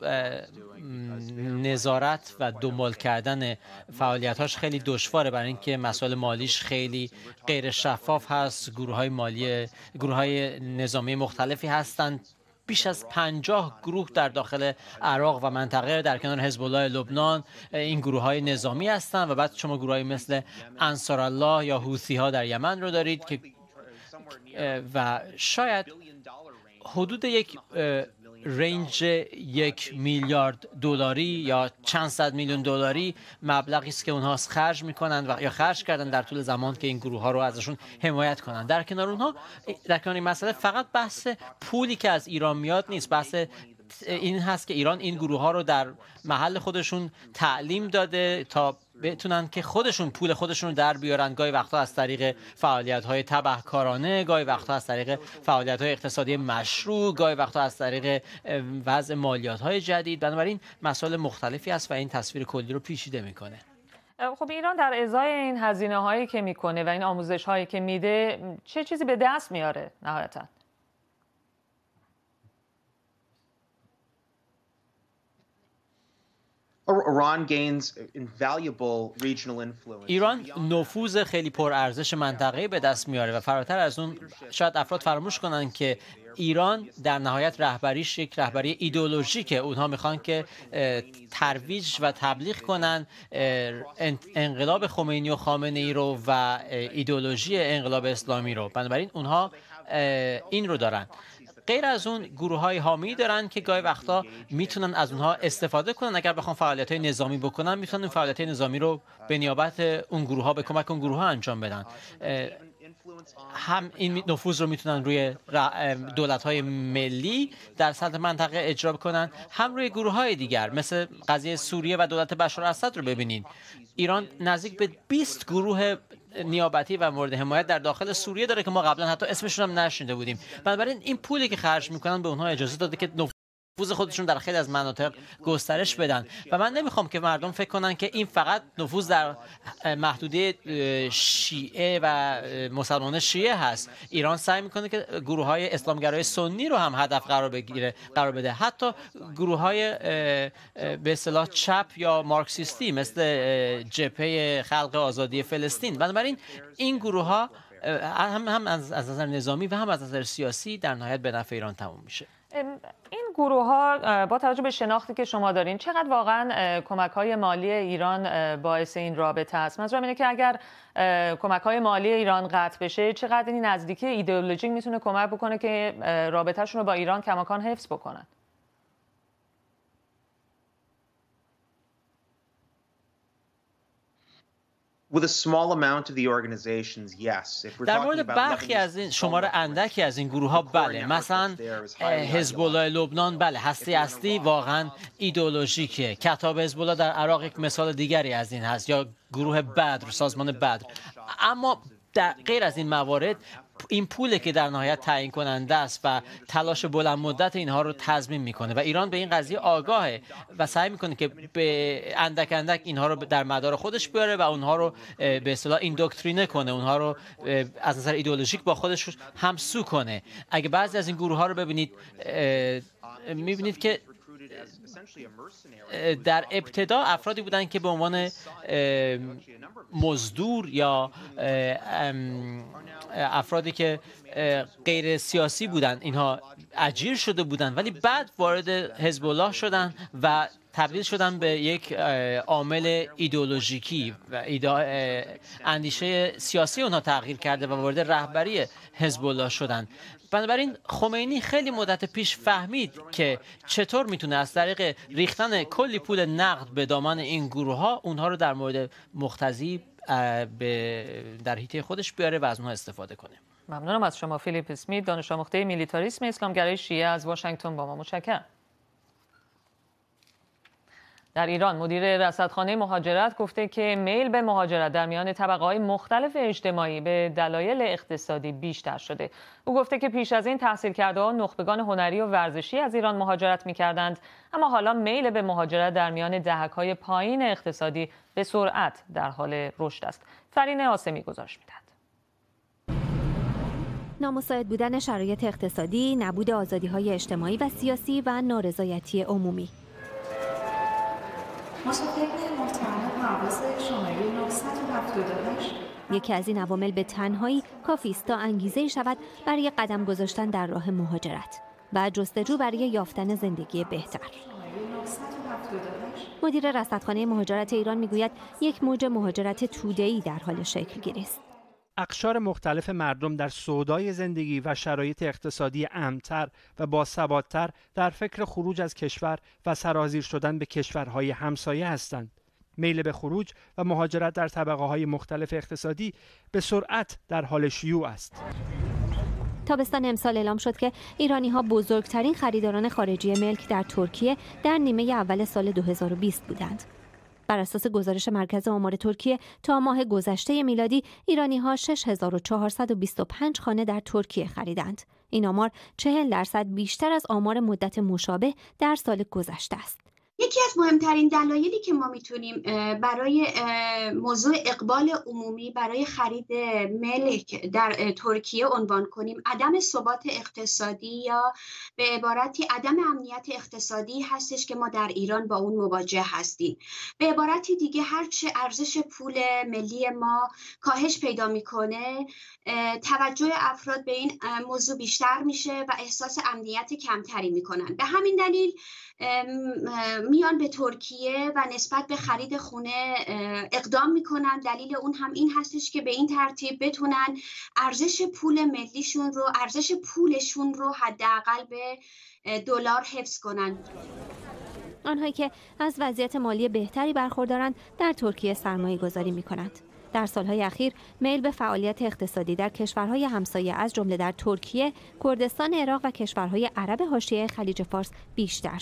نظارت و دنبال کردن فعالیت‌هاش خیلی دشواره برای اینکه مسائل مالیش خیلی غیر شفاف هست. گروه‌های نظامی مختلفی هستند. بیش از 50 گروه در داخل عراق و منطقه در کنار حزب الله لبنان این گروه‌های نظامی هستند و بعد شما گروه‌های مثل انصارالله یا حوثی‌ها در یمن رو دارید که و شاید حدود یک رنج 1 میلیارد دلاری یا چند صد میلیون دلاری مبلغی است که اونها خرج میکنن و یا خرج کردن در طول زمان که این گروه ها رو ازشون حمایت کنن. در کنار اونها، در کنار این مسئله فقط بحث پولی که از ایران میاد نیست، بحث این هست که ایران این گروه ها رو در محل خودشون تعلیم داده تا بتونن که خودشون پول خودشون رو در بیارن، گاهی وقتا از طریق فعالیت‌های تبهکارانه، گاهی وقتا از طریق فعالیت‌های اقتصادی مشروع، گاهی وقتا از طریق وضع مالیات‌های جدید. بنابراین مسائل مختلفی است و این تصویر کلی رو پیچیده میکنه. خب ایران در ازای این هزینه‌هایی که میکنه و این آموزش‌هایی که میده چه چیزی به دست میاره نهایتاً؟ ایران نفوذ خیلی پرارزش منطقه‌ای به دست میاره و فراتر از اون شاید افراد فراموش کنن که ایران در نهایت رهبریش یک رهبری ایدئولوژیکه. اونها میخوان که ترویج و تبلیغ کنن انقلاب خمینی و خامنه‌ای رو و ایدئولوژی انقلاب اسلامی رو. بنابراین اونها این رو دارن. غیر از اون گروه‌های حامی دارن که گاهی وقتا میتونن از اونها استفاده کنن. اگر بخوام فعالیت‌های نظامی بکنن میتونن این فعالیت‌های نظامی رو به نیابت اون گروه‌ها به کمک اون گروه‌ها انجام بدن. هم این نفوذ رو میتونن روی دولت‌های ملی در سطح منطقه اجرا کنن، هم روی گروه‌های دیگر مثل قضیه سوریه و دولت بشار اسد رو ببینید. ایران نزدیک به 20 گروه نیابتی و مورد حمایت در داخل سوریه داره که ما قبلا حتی اسمشون هم نشنیده بودیم. بنابراین این پولی که خرج میکنن به اونها اجازه داده که نفوذ خودشون در خیلی از مناطق گسترش بدن و من نمیخوام که مردم فکر کنن که این فقط نفوذ در محدوده شیعه و مسلمان شیعه هست. ایران سعی میکنه که گروه‌های اسلامگرای سنی رو هم هدف قرار بده، حتی گروه‌های به اصطلاح چپ یا مارکسیستی مثل جبهه خلق آزادی فلسطین. بنابراین این گروه‌ها هم از نظر نظامی و هم از نظر سیاسی در نهایت به نفع ایران تموم میشه. این گروه ها با توجه به شناختی که شما دارین چقدر واقعا کمک های مالی ایران باعث این رابطه است؟ منظورم اینه که اگر کمک های مالی ایران قطع بشه چقدر این نزدیکی ایدئولوژیک میتونه کمک بکنه که رابطهشون رو با ایران کماکان حفظ بکنن؟ در مورد برخی از این شمار اندکی از این گروه ها بله، مثلا حزب الله لبنان بله، هسته اصلی واقعا ایدئولوژیکه. کتاب حزب الله در عراق یک مثال دیگری از این هست، یا گروه بدر، سازمان بدر. اما در غیر از این موارد این پوله که در نهایت تعیین کننده است و تلاش بلند مدت اینها رو تضمین میکنه و ایران به این قضیه آگاهه و سعی میکنه که به اندک اندک اینها رو در مدار خودش بیاره و اونها رو به اصطلاح ایندوکترینه کنه، اونها رو از نظر ایدئولوژیک با خودش همسو کنه. اگه بعضی از این گروه ها رو ببینید میبینید که در ابتدا افرادی بودن که به عنوان مزدور یا افرادی که غیر سیاسی بودن اینها اجیر شده بودن، ولی بعد وارد حزب الله شدن و تبدیل شدن به یک عامل ایدئولوژیکی و اندیشه سیاسی اونها تغییر کرده و وارد رهبری حزب الله شدن. بنابراین خمینی خیلی مدت پیش فهمید که چطور میتونه از طریق ریختن کلی پول نقد به دامان این گروه ها اونها رو در مورد مقتضی در حیطه خودش بیاره و از اونها استفاده کنه. ممنونم از شما فیلیپ اسمیت، دانش آموخته میلیتاریسم اسلامگرای شیعه از واشنگتن با ما. متشکرم. در ایران مدیر رصدخانه مهاجرت گفته که میل به مهاجرت در میان طبقه‌های مختلف اجتماعی به دلایل اقتصادی بیشتر شده. او گفته که پیش از این تحصیل کرده‌ها نخبگان هنری و ورزشی از ایران مهاجرت می‌کردند، اما حالا میل به مهاجرت در میان دهک‌های پایین اقتصادی به سرعت در حال رشد است. فرین آسمی گزارش می‌دهد. نامساعد بودن شرایط اقتصادی، نبود آزادی‌های اجتماعی و سیاسی و نارضایتی عمومی. یکی از این عوامل به تنهایی کافی است تا انگیزه شود برای قدم گذاشتن در راه مهاجرت و جستجو برای یافتن زندگی بهتر. مدیر رصدخانه مهاجرت ایران میگوید یک موج مهاجرت توده‌ای در حال شکل گیری است. اقشار مختلف مردم در سودای زندگی و شرایط اقتصادی امن‌تر و باثبات‌تر در فکر خروج از کشور و سرازیر شدن به کشورهای همسایه هستند. میل به خروج و مهاجرت در طبقه‌های مختلف اقتصادی به سرعت در حال شیوع است. تابستان امسال اعلام شد که ایرانی‌ها بزرگترین خریداران خارجی ملک در ترکیه در نیمه اول سال 2020 بودند. بر اساس گزارش مرکز آمار ترکیه تا ماه گذشته میلادی ایرانی‌ها 6425 خانه در ترکیه خریدند. این آمار 40% بیشتر از آمار مدت مشابه در سال گذشته است. یکی از مهمترین دلایلی که ما میتونیم برای موضوع اقبال عمومی برای خرید ملک در ترکیه عنوان کنیم عدم ثبات اقتصادی یا به عبارتی عدم امنیت اقتصادی هستش که ما در ایران با اون مواجه هستیم. به عبارتی دیگه هرچه ارزش پول ملی ما کاهش پیدا میکنه، توجه افراد به این موضوع بیشتر میشه و احساس امنیت کمتری میکنن. به همین دلیل میان به ترکیه و نسبت به خرید خونه اقدام میکنن. دلیل اون هم این هستش که به این ترتیب بتونن ارزش پول ملیشون رو، ارزش پولشون رو حداقل به دلار حفظ کنن. آنهایی که از وضعیت مالی بهتری برخوردارند در ترکیه سرمایه گذاری میکنند. در سالهای اخیر میل به فعالیت اقتصادی در کشورهای همسایه از جمله در ترکیه، کردستان عراق و کشورهای عرب حاشیه خلیج فارس بیشتر شده.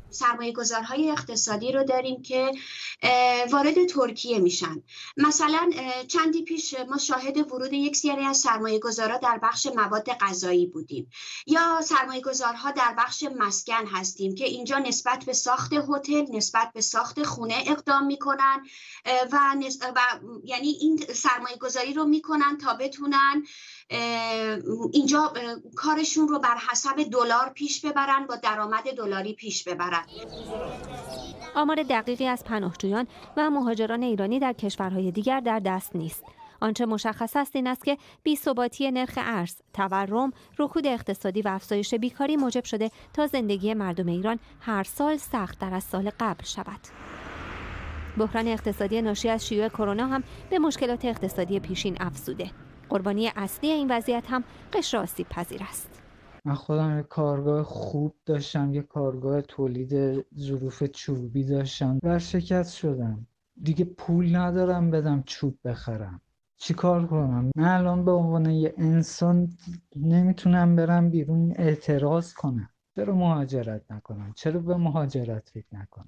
سرمایه‌گذارهای اقتصادی رو داریم که وارد ترکیه میشن. مثلا چندی پیش ما شاهد ورود یک سری از سرمایه‌گذارها در بخش مواد غذایی بودیم، یا سرمایه‌گذارها در بخش مسکن هستیم که اینجا نسبت به ساخت هتل، نسبت به ساخت خونه اقدام میکنن و یعنی این سرمایه‌گذاری رو میکنن تا بتونن اینجا کارشون رو بر حسب دلار پیش ببرن، با درآمد دلاری پیش ببرن. آمار دقیقی از پناهجویان و مهاجران ایرانی در کشورهای دیگر در دست نیست. آنچه مشخص است این است که بی‌ثباتی نرخ ارز، تورم، رکود اقتصادی و افزایش بیکاری موجب شده تا زندگی مردم ایران هر سال سخت‌تر از سال قبل شود. بحران اقتصادی ناشی از شیوع کرونا هم به مشکلات اقتصادی پیشین افزوده. قربانی اصلی این وضعیت هم قشر آسیب پذیر است. من خودم یک کارگاه خوب داشتم، یک کارگاه تولید ظروف چوبی داشتم، ورشکست شدم. دیگه پول ندارم بدم چوب بخرم. چی کار کنم؟ من الان به عنوان یه انسان نمیتونم برم بیرون اعتراض کنم. چرا مهاجرت نکنم؟ چرا به مهاجرت فکر نکنم؟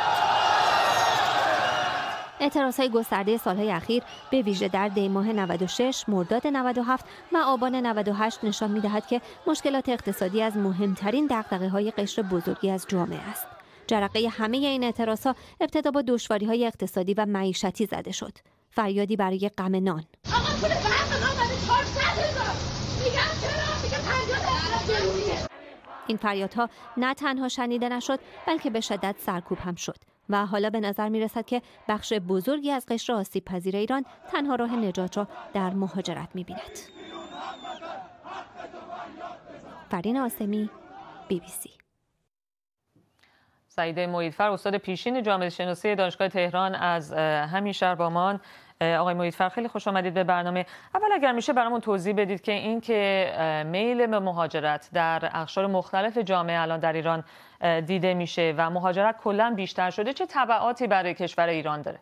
اعتراضهای گسترده سالهای اخیر به ویژه در دی‌ماه 96، مرداد 97 و آبان 98 نشان می‌دهد که مشکلات اقتصادی از مهمترین دغدغه‌های قشر بزرگی از جامعه است. جرقه همه این اعتراضها ابتدا با دشواری‌های اقتصادی و معیشتی زده شد. فریادی برای غم نان. آقا پول برق ما برای 400,000. میگم چرا؟ میگه 50,000 گرونیه. این فریادها نه تنها شنیده نشد، بلکه به شدت سرکوب هم شد. و حالا به نظر می رسد که بخش بزرگی از قشر آسیب پذیر ایران تنها راه نجات را در مهاجرت می بیند. فرین آسمی، BBC. سعید محیطفر، استاد پیشین جامعه شناسی دانشگاه تهران، از همین شهر با ما. آقای محیطفر، خیلی خوش آمدید به برنامه. اول اگر میشه برامون توضیح بدید که این که میل به مهاجرت در اقشار مختلف جامعه الان در ایران دیده میشه و مهاجرت کلا بیشتر شده، چه تبعاتی برای کشور ایران داره؟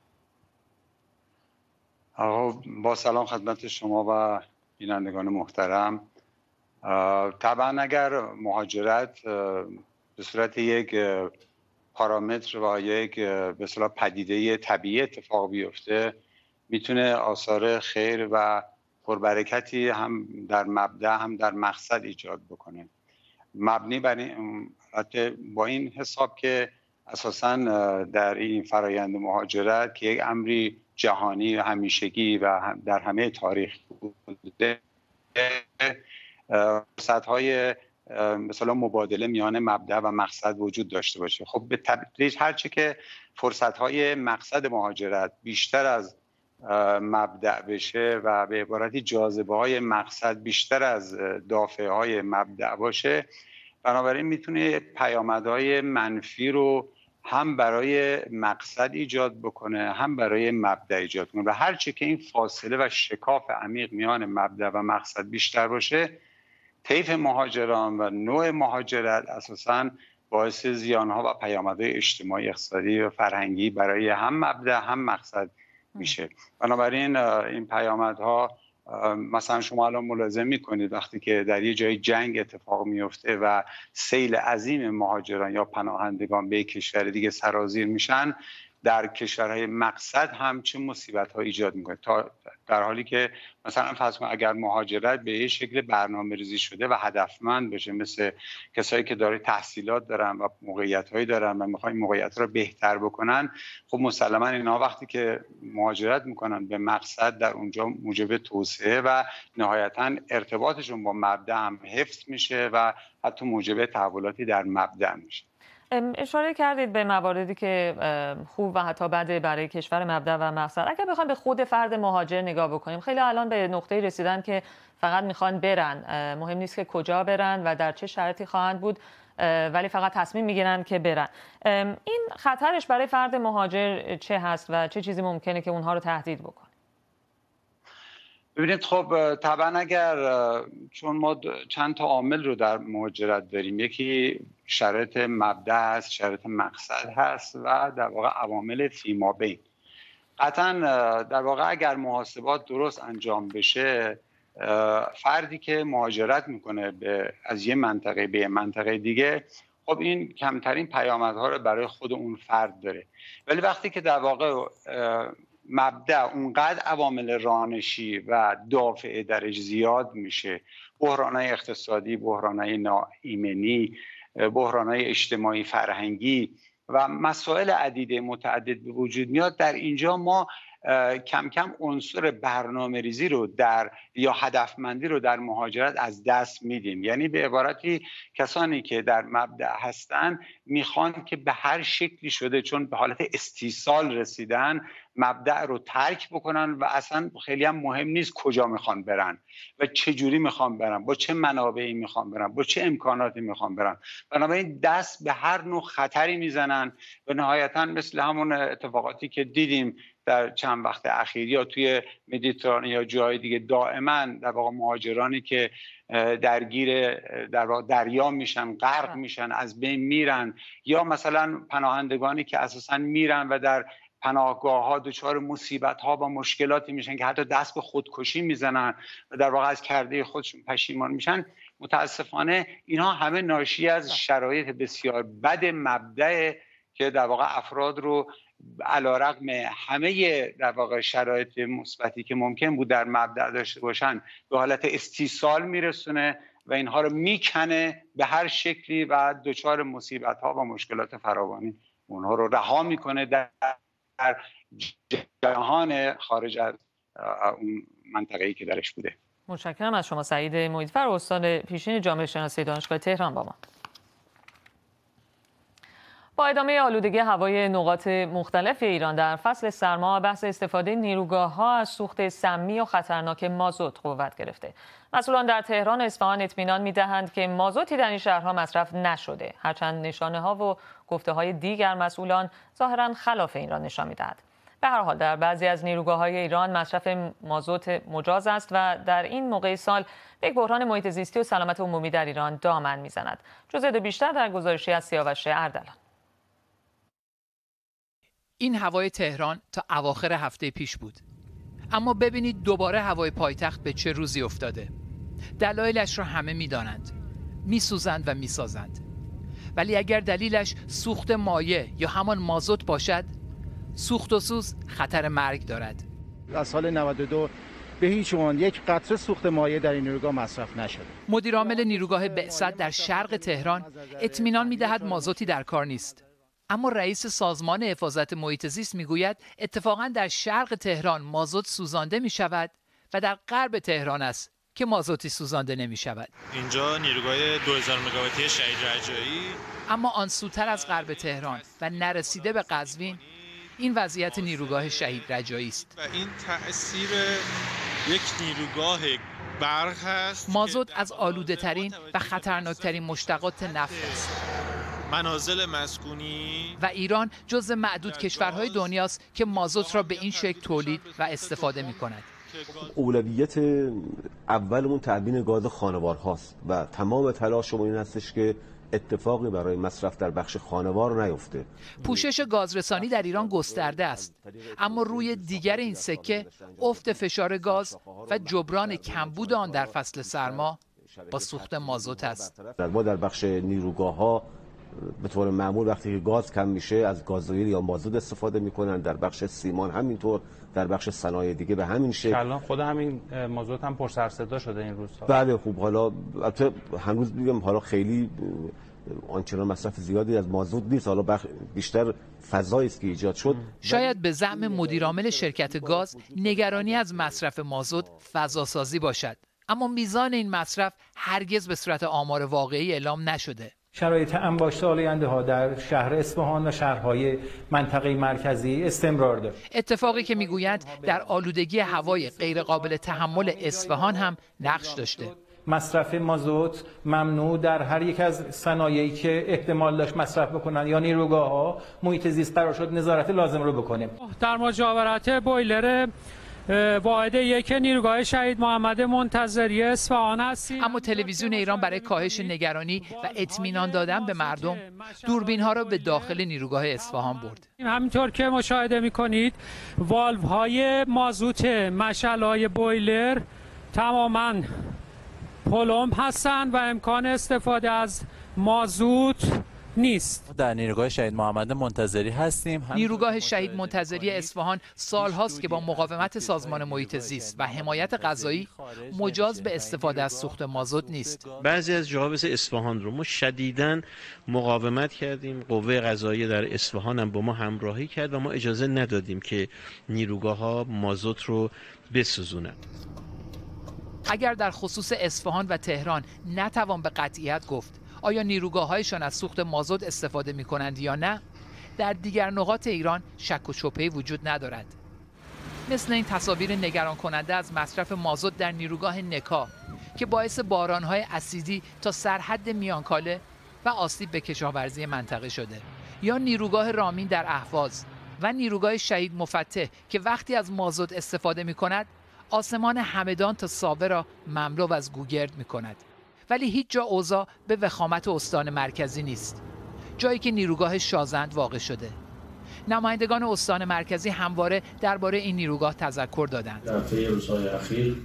آقا با سلام خدمت شما و بینندگان محترم. طبعا اگر مهاجرت به صورت یک پارامتر و یک به اصطلاح پدیده طبیعی اتفاق بیفته، میتونه آثار خیر و پربرکتی هم در مبدأ هم در مقصد ایجاد بکنه. مبنی بر این با این حساب که اساساً در این فرایند مهاجرت که یک امری جهانی همیشگی و در همه تاریخ بوده، فرصت‌های مثلا مبادله میان مبدأ و مقصد وجود داشته باشه. خب به تدریج هرچه که فرصت‌های مقصد مهاجرت بیشتر از مبدأ بشه و به عبارتی جاذبه‌های مقصد بیشتر از دافعه‌های مبدأ باشه، بنابراین میتونه پیامدهای منفی رو هم برای مقصد ایجاد بکنه هم برای مبدأ ایجاد کنه و هرچه که این فاصله و شکاف عمیق میان مبدأ و مقصد بیشتر باشه، طیف مهاجران و نوع مهاجرت اساساً باعث زیانها و پیامدهای اجتماعی، اقتصادی و فرهنگی برای هم مبدأ هم مقصد میشه. بنابراین این پیامدها مثلا شما الان ملاحظه میکنید وقتی که در یه جای جنگ اتفاق میفته و سیل عظیم مهاجران یا پناهندگان به کشور دیگه سرازیر میشن، در کشورهای مقصد هم چه مصیبت‌ها ایجاد میکنه، تا در حالی که مثلا فرض کن اگر مهاجرت به یه شکل برنامه‌ریزی شده و هدفمند بشه، مثل کسایی که داره تحصیلات دارن و موقعیت‌هایی دارن و می‌خواین موقعیت رو بهتر بکنن، خب مسلماً اینا وقتی که مهاجرت میکنن به مقصد در اونجا موجب توسعه و نهایتاً ارتباطشون با مبدأ هم حفظ میشه و حتی موجب تحولاتی در مبدأ میشه. اشاره کردید به مواردی که خوب و حتی بده برای کشور مبدأ و مقصد. اگر بخوایم به خود فرد مهاجر نگاه بکنیم، خیلی الان به نقطه‌ای رسیدن که فقط میخوان برن، مهم نیست که کجا برن و در چه شرایطی خواهند بود، ولی فقط تصمیم میگیرن که برن. این خطرش برای فرد مهاجر چه هست و چه چیزی ممکنه که اونها رو تهدید بکنه؟ ببینید، خب طبعا اگر چون ما چند تا عامل رو در مهاجرت داریم، یکی شرایط مبدأ هست، شرایط مقصد هست و در واقع عوامل فیمابین. قطعا در واقع اگر محاسبات درست انجام بشه، فردی که مهاجرت میکنه از یه منطقه به یه منطقه دیگه، خب این کمترین پیامدها رو برای خود اون فرد داره. ولی وقتی که در واقع مبدأ اونقدر عوامل رانشی و دافعه درش زیاد میشه، بحران‌های اقتصادی، بحران‌های ایمنی، بحران‌های اجتماعی فرهنگی و مسائل عدیده متعدد به وجود میاد، در اینجا ما کم کم عنصر برنامه‌ریزی رو یا هدفمندی رو در مهاجرت از دست میدیم. یعنی به عبارتی کسانی که در مبدأ هستن میخوان که به هر شکلی شده، چون به حالت استیصال رسیدن، مبدأ رو ترک بکنن و اصلا خیلی هم مهم نیست کجا میخوان برن و چه جوری میخوان برن، با چه منابعی میخوان برن، با چه امکاناتی میخوان برن. بنابراین دست به هر نوع خطری میزنن و نهایتا مثل همون اتفاقاتی که دیدیم در چند وقت اخیر یا توی مدیترانه یا جای دیگه، دائما در واقع مهاجرانی که درگیر در واقع دریا میشن، غرق میشن، از بین میرن، یا مثلا پناهندگانی که اساسا میرن و در پناهگاه ها دچار مصیبت ها و مشکلاتی میشن که حتی دست به خودکشی میزنن و در واقع از کرده خودشون پشیمان میشن. متاسفانه اینها همه ناشی از شرایط بسیار بد مبدأ که در واقع افراد رو علیرغم همه در واقع شرایط مثبتی که ممکن بود در مبدأ داشته باشن به حالت استیصال میرسونه و اینها رو میکنه به هر شکلی و دچار مصیبت ها و مشکلات فراوانی اونها رو رها میکنه در جهان خارج از اون منطقه‌ای که درش بوده. متشکرم از شما سعید محیطفر، استاد پیشین جامعه شناسی دانشگاه تهران با ما. با ادامه آلودگی هوای نقاط مختلف ایران در فصل سرما، بحث استفاده نیروگاه‌ها از سوخت سمی و خطرناک مازوت قوت گرفته. مسئولان در تهران و اصفهان اطمینان می‌دهند که مازوتی در این شهرها مصرف نشده، هرچند نشانه‌ها و گفته‌های دیگر مسئولان ظاهراً خلاف این را نشان می‌دهد. به هر حال در بعضی از نیروگاه‌های ایران مصرف مازوت مجاز است و در این موقع سال به یک بحران محیط زیستی و سلامت عمومی در ایران دامن می‌زند. جزئیات بیشتر در گزارشی از سیاوش اردلان. این هوای تهران تا اواخر هفته پیش بود، اما ببینید دوباره هوای پایتخت به چه روزی افتاده. دلایلش را همه می‌دانند، می‌سوزند و می‌سازند، ولی اگر دلیلش سوخت مایع یا همان مازوت باشد، سوخت و سوز خطر مرگ دارد. از سال 92 به هیچ عنوان یک قطره سوخت مایع در این نیروگاه مصرف نشده. مدیرعامل نیروگاه بعثت در شرق تهران اطمینان می‌دهد مازوتی در کار نیست. اما رئیس سازمان حفاظت محیط زیست میگوید اتفاقاً در شرق تهران مازوت سوزانده می شود و در غرب تهران است که مازوتی سوزانده نمی شود. اینجا نیروگاه 2000 مگاواتی شهید رجایی، اما آن سوتر از غرب تهران و نرسیده به قزوین این وضعیت نیروگاه شهید رجایی است. و این تأثیر یک نیروگاه برق هست. مازوت از آلوده ترین و خطرناکترین مشتقات نفت است. منازل مسکونی و ایران جزو معدود کشورهای دنیاست که مازوت را به این شکل تولید و استفاده می کند. اولویت اولمون تأمین گاز خانوار هاست و تمام تلاشمون این هستش که اتفاقی برای مصرف در بخش خانوار نیفته. پوشش گازرسانی در ایران گسترده است، اما روی دیگر این سکه افت فشار گاز و جبران کمبود آن در فصل سرما با سوخت مازوت است. ما در بخش نیروگاه‌ها به طور معمول وقتی که گاز کم میشه از گازوئیل یا مازوت استفاده میکنن، در بخش سیمان همینطور، در بخش صنایع دیگه به همین شکل. الان خود همین مازوت هم پر سر صدا شده این روزها. بله خوب، حالا البته هنوز میگم حالا خیلی آنچنان مصرف زیادی از مازوت نیست، حالا بیشتر فضایی است که ایجاد شد. شاید به زعم مدیرعامل شرکت گاز نگرانی از مصرف مازوت فضاسازی باشد، اما میزان این مصرف هرگز به صورت آمار واقعی اعلام نشده. شرایط انباشت آلاینده ها در شهر اصفهان و شهرهای منطقه مرکزی استمرار دارد. اتفاقی که میگویند در آلودگی هوای غیرقابل تحمل اصفهان هم نقش داشته. مصرف مازوت ممنوع در هر یک از صنایعی که احتمال داشت مصرف بکنن یا نیروگاه‌ها محیط زیست قرار شد نظارت لازم رو بکنیم. در مجاورت بویلر واحد یک نیروگاه شهید محمد منتظری اصفهان هستیم. اما تلویزیون ایران برای کاهش نگرانی و اطمینان دادن به مردم دوربین ها را به داخل نیروگاه اصفهان برد. همینطور که مشاهده می‌کنید والو های مازوت مشعل‌های بویلر تماما پلمب هستند و امکان استفاده از مازوت نیست. در نیروگاه شهید محمد منتظری هستیم. نیروگاه شهید منتظری اصفهان سالهاست که با مقاومت سازمان محیط زیست و حمایت غذایی مجاز به استفاده از سوخت مازوت نیست. بعضی از جاها مثل اصفهان رو ما شدیداً مقاومت کردیم. قوه قضاییه در اصفهان هم با ما همراهی کرد و ما اجازه ندادیم که نیروگاه‌ها مازوت رو بسوزونند. اگر در خصوص اصفهان و تهران نتوان به قطعیت گفت آیا نیروگاه‌هایشان از سوخت مازوت استفاده می‌کنند یا نه، در دیگر نقاط ایران شک و شبهه‌ای وجود ندارد. مثل این تصاویر نگران کننده از مصرف مازوت در نیروگاه نکا که باعث باران‌های اسیدی تا سرحد میانکاله و آسیب به کشاورزی منطقه شده، یا نیروگاه رامین در اهواز و نیروگاه شهید مفتح که وقتی از مازوت استفاده می‌کند آسمان همدان تا ساوه را مملو از گوگرد می‌کند. ولی هیچ جا اوضاع به وخامت استان مرکزی نیست، جایی که نیروگاه شازند واقع شده. نمایندگان استان مرکزی همواره درباره این نیروگاه تذکر دادند. در طی روزهای اخیر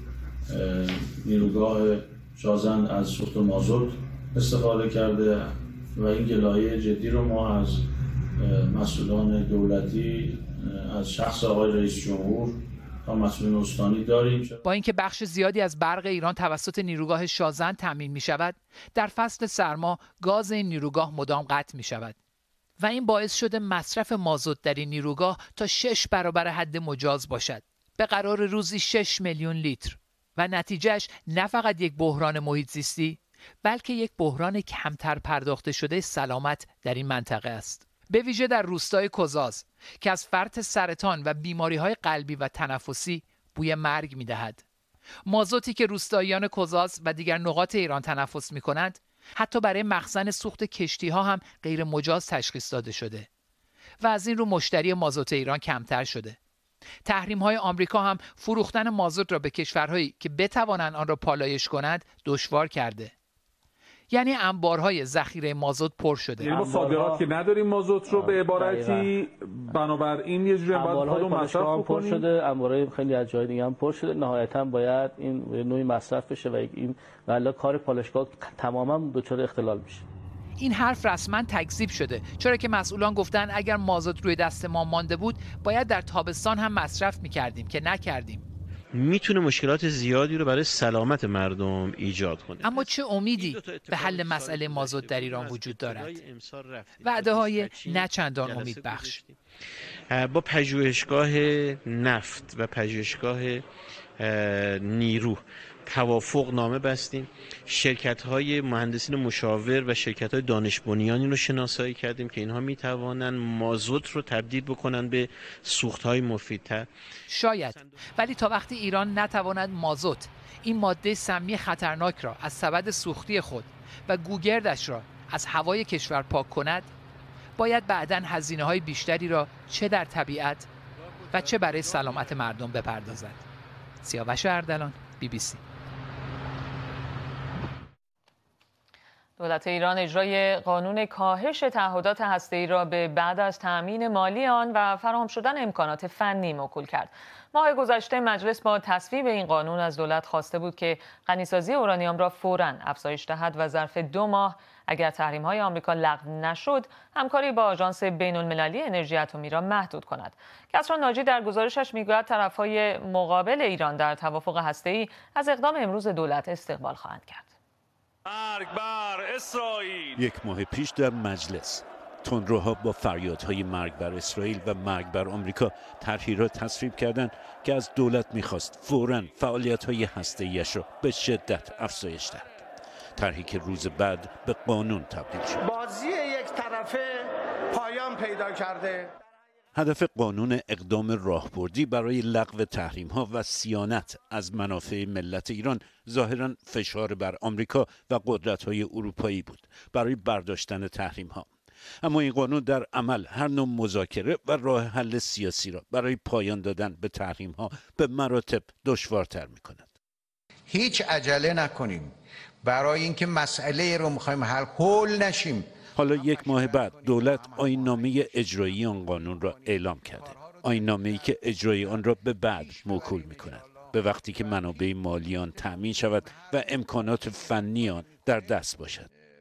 نیروگاه شازند از سوخت مازوت استفاده کرده و این گلایه جدی رو ما از مسئولان دولتی از شخص آقای رئیس جمهور تا مسئولین استانی داریم. با اینکه بخش زیادی از برق ایران توسط نیروگاه شازند تامین می شود، در فصل سرما گاز این نیروگاه مدام قطع می شود و این باعث شده مصرف مازوت در این نیروگاه تا 6 برابر حد مجاز باشد، به قرار روزی 6 میلیون لیتر، و نتیجهش نه فقط یک بحران محیط زیستی بلکه یک بحران کمتر پرداخته شده سلامت در این منطقه است، به ویژه در روستای کزاز که از فرط سرطان و بیماری‌های قلبی و تنفسی بوی مرگ می‌دهد. مازوتی که روستاییان کزاز و دیگر نقاط ایران تنفس می‌کنند حتی برای مخزن سوخت کشتی‌ها هم غیر مجاز تشخیص داده شده و از این رو مشتری مازوت ایران کمتر شده. تحریم‌های آمریکا هم فروختن مازوت را به کشورهایی که بتوانند آن را پالایش کنند دشوار کرده. یعنی انبارهای ذخیره مازوت پر شده. یعنی ما صادرات که نداریم مازوت رو به عبارتی، بنابراین یه جوری باید خودمون مصرف پر شده، انبارهای خیلی از جای دیگه هم پر شده. نهایتاً باید این نوعی مصرف بشه و این والا کار پالایشگاه تماما دچار اختلال میشه. این حرف رسما تکذیب شده، چرا که مسئولان گفتن اگر مازوت روی دست ما مانده بود باید در تابستان هم مصرف می‌کردیم که نکردیم. میتونه مشکلات زیادی رو برای سلامت مردم ایجاد کنه. اما چه امیدی به حل مسئله مازوت در ایران وجود دارد؟ وعده‌های نه چندان امید بخش. با پژوهشگاه نفت و پژوهشگاه نیرو توافق نامه بستیم. شرکت‌های مهندسین مشاور و شرکت‌های دانش بنیانی رو شناسایی کردیم که اینها می‌توانند مازوت رو تبدیل بکنن به سوخت‌های مفیدتر. شاید، ولی تا وقتی ایران نتواند مازوت، این ماده سمی خطرناک را از سبد سوختی خود و گوگردش را از هوای کشور پاک کند، باید بعداً هزینه‌های بیشتری را چه در طبیعت و چه برای سلامت مردم بپردازد. سیاوش اردلان، BBC. دولت ایران اجرای قانون کاهش تعهدات هسته‌ای را به بعد از تأمین مالی آن و فراهم شدن امکانات فنی موکول کرد. ماه گذشته مجلس با تصویب این قانون از دولت خواسته بود که غنیسازی اورانیوم را فوراً افزایش دهد و ظرف 2 ماه اگر تحریم‌های آمریکا لغو نشد، همکاری با آژانس بین‌المللی انرژی اتمی را محدود کند. کسری ناجی در گزارشش می‌گوید طرف‌های مقابل ایران در توافق هسته‌ای از اقدام امروز دولت استقبال خواهند کرد. مرگ بر اسرائیل. 1 ماه پیش در مجلس تندروها با فریادهای مرگ بر اسرائیل و مرگ بر آمریکا طرحی را تصویب کردند که از دولت می‌خواست فوراً فعالیت‌های هسته‌ایش را به شدت افزایش دهد. طرحی که روز بعد به قانون تبدیل شد. بازی یک طرفه پایان پیدا کرده. هدف قانون اقدام راهبردی برای لغو تحریم‌ها و صیانت از منافع ملت ایران ظاهراً فشار بر آمریکا و قدرت‌های اروپایی بود برای برداشتن تحریم‌ها. اما این قانون در عمل هر نوع مذاکره و راه حل سیاسی را برای پایان دادن به تحریم‌ها به مراتب دشوارتر می‌کند. هیچ عجله نکنیم برای اینکه مسئله رو می‌خوایم حل نشیم. حالا 1 ماه بعد دولت آیین‌نامه اجرایی آن قانون را اعلام کرده. آیین‌نامه‌ای که اجرای آن را به بعد موکول می‌کند، به وقتی که منابع مالی آن تأمین شود و امکانات فنی آن در دست باشد.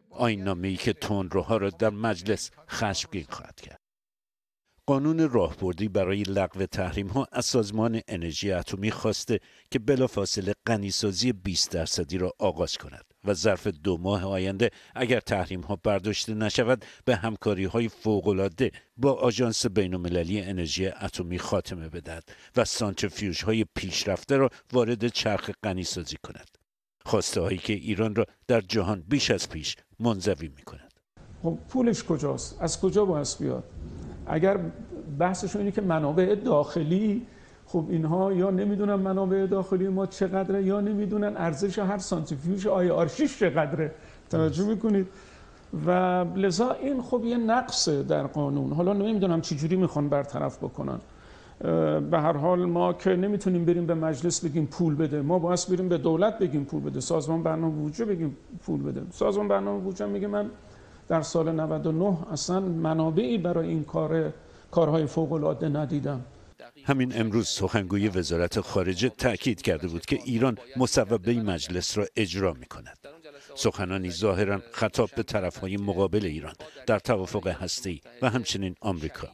آیین‌نامه‌ای که تندروها را در مجلس خشمگین خواهد کرد. قانون راهبردی برای لغو تحریم‌ها از سازمان انرژی اتمی خواسته که بلافاصله غنیسازی 20% را آغاز کند و ظرف 2 ماه آینده اگر تحریم‌ها برداشته نشود به همکاری‌های فوق‌العاده با آژانس بین‌المللی انرژی اتمی خاتمه بدهد و سانتریفیوژهای پیشرفته را وارد چرخ غنیسازی کند. خواسته هایی که ایران را در جهان بیش از پیش منزوی می‌کند. خب پولش کجاست؟ از کجا باید بیاد؟ اگر بحثشون اینه که منابع داخلی، خب اینها یا نمیدونن منابع داخلی ما چقدره یا نمیدونن ارزش هر سانتریفیوژ IR6 چقدره. توجه میکنید؟ و لذا این خب یه نقصه در قانون. حالا نمیدونم چه جوری میخوان برطرف بکنن. به هر حال ما که نمیتونیم بریم به مجلس بگیم پول بده، ما باید بریم به دولت بگیم پول بده، سازمان برنامه بودجه بگیم پول بده. سازمان برنامه بودجه میگه من در سال 99 اصلا منابعی برای این کارهای فوق‌العاده ندیدم. همین امروز سخنگوی وزارت خارجه تأکید کرده بود که ایران مصوبه مجلس را اجرا می‌کند. سخنانی ظاهراً خطاب به طرف‌های مقابل ایران در توافق هسته‌ای و همچنین آمریکا.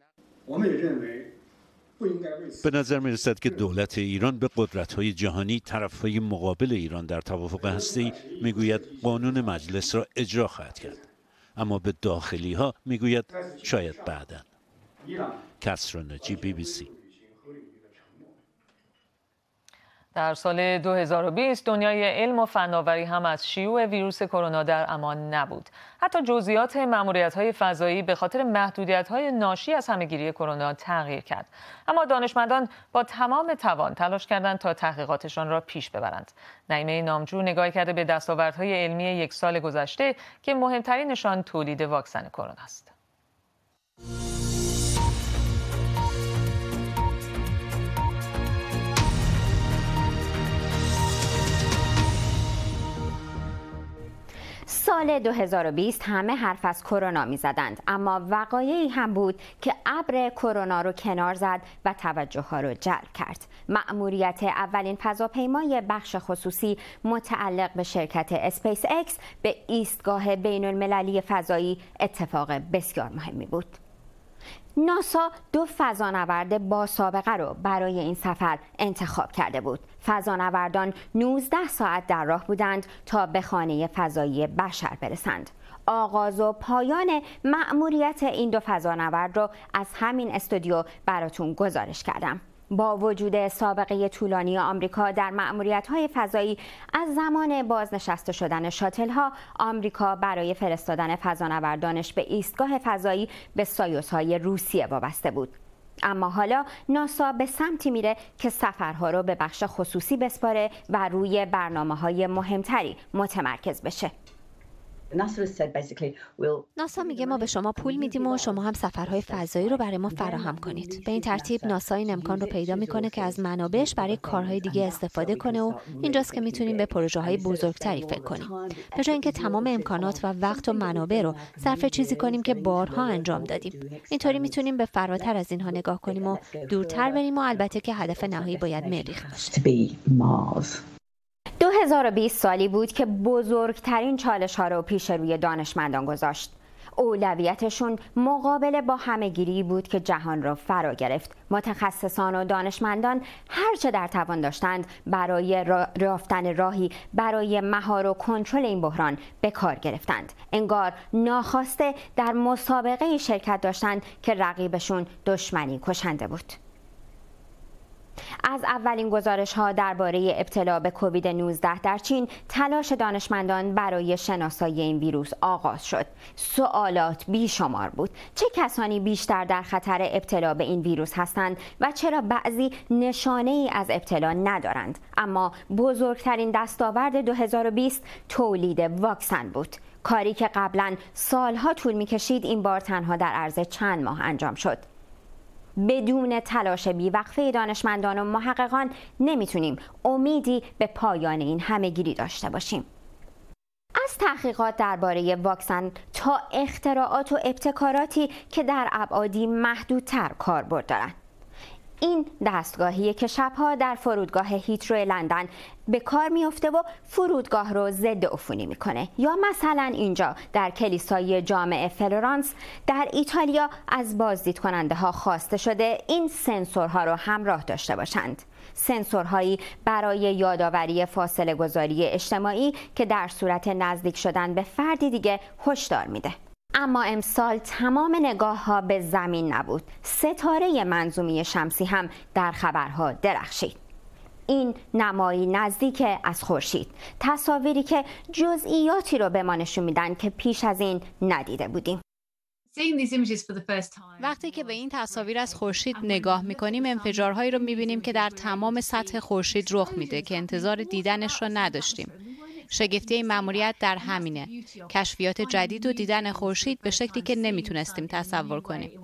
به نظر می‌رسد که دولت ایران به قدرت‌های جهانی طرف‌های مقابل ایران در توافق هسته‌ای می‌گوید قانون مجلس را اجرا خواهد کرد. اما به داخلی‌ها می‌گوید شاید بعداً. کسرا ناجی BBC. در سال 2020 دنیای علم و فناوری هم از شیوع ویروس کرونا در امان نبود. حتی جزئیات ماموریت‌های فضایی به خاطر محدودیت‌های ناشی از همه‌گیری کرونا تغییر کرد. اما دانشمندان با تمام توان تلاش کردند تا تحقیقاتشان را پیش ببرند. نعیمه نامجو نگاه کرده به دستاوردهای علمی 1 سال گذشته که مهمترینشان تولید واکسن کرونا است. سال 2020 همه حرف از کرونا می زدند، اما وقایعی هم بود که ابر کرونا رو کنار زد و توجه ها رو جلب کرد. مأموریت اولین فضاپیمای بخش خصوصی متعلق به شرکت اسپیس اکس به ایستگاه بین المللی فضایی اتفاق بسیار مهمی بود. ناسا 2 فضانورد با سابقه رو برای این سفر انتخاب کرده بود. فضانوردان 19 ساعت در راه بودند تا به خانه فضایی بشر برسند. آغاز و پایان مأموریت این 2 فضانورد رو از همین استودیو براتون گزارش کردم. با وجود سابقه طولانی آمریکا در مأموریت‌های فضایی، از زمان بازنشسته شدن شاتل‌ها، آمریکا برای فرستادن فضانوردانش به ایستگاه فضایی به سایوزهای روسیه وابسته بود. اما حالا ناسا به سمتی میره که سفرها رو به بخش خصوصی بسپاره و روی برنامه‌های مهمتری متمرکز بشه. ناسا میگه ما به شما پول میدیم و شما هم سفرهای فضایی رو برای ما فراهم کنید. به این ترتیب ناسا این امکان رو پیدا میکنه که از منابعش برای کارهای دیگه استفاده کنه و اینجاست که میتونیم به پروژه‌های بزرگتری فکر کنیم. به جای اینکه تمام امکانات و وقت و منابع رو صرف چیزی کنیم که بارها انجام دادیم. اینطوری میتونیم به فراتر از اینها نگاه کنیم و دورتر بریم و البته که هدف نهایی باید مریخ باشه. 2020 سالی بود که بزرگترین چالش ها رو پیش روی دانشمندان گذاشت. اولویتشون مقابله با همه‌گیری بود که جهان را فرا گرفت. متخصصان و دانشمندان هر چه در توان داشتند برای یافتن راهی برای مهار و کنترل این بحران به کار گرفتند. انگار ناخواسته در مسابقه شرکت داشتند که رقیبشون دشمنی کشنده بود. از اولین گزارش‌ها درباره ابتلا به کووید 19 در چین، تلاش دانشمندان برای شناسایی این ویروس آغاز شد. سوالات بیشمار بود. چه کسانی بیشتر در خطر ابتلا به این ویروس هستند و چرا بعضی نشانه‌ای از ابتلا ندارند؟ اما بزرگترین دستاورد 2020 تولید واکسن بود. کاری که قبلاً سالها طول می‌کشید این بار تنها در عرض چند ماه انجام شد. بدون تلاش بیوقفه دانشمندان و محققان نمیتونیم امیدی به پایان این همه‌گیری داشته باشیم. از تحقیقات درباره واکسن تا اختراعات و ابتکاراتی که در ابعادی محدودتر کاربرد دارند. این دستگاهیه که شبها در فرودگاه هیترو لندن به کار میفته و فرودگاه رو ضد عفونی میکنه. یا مثلا اینجا در کلیسای جامع فلورانس در ایتالیا از بازدید کننده ها خواسته شده این سنسورها رو همراه داشته باشند. سنسورهایی برای یادآوری فاصله گذاری اجتماعی که در صورت نزدیک شدن به فردی دیگه هشدار میده. اما امسال تمام نگاه ها به زمین نبود. ستاره منظومه شمسی هم در خبرها درخشید. این نمایی نزدیک از خورشید، تصاویری که جزئیاتی رو به ما نشون میدن که پیش از این ندیده بودیم. وقتی که به این تصاویر از خورشید نگاه می‌کنیم، انفجارهایی رو می‌بینیم که در تمام سطح خورشید رخ میده که انتظار دیدنش رو نداشتیم. شگفتی این مأموریت در همینه. کشفیات جدید و دیدن خورشید به شکلی که نمیتونستیم تصور کنیم.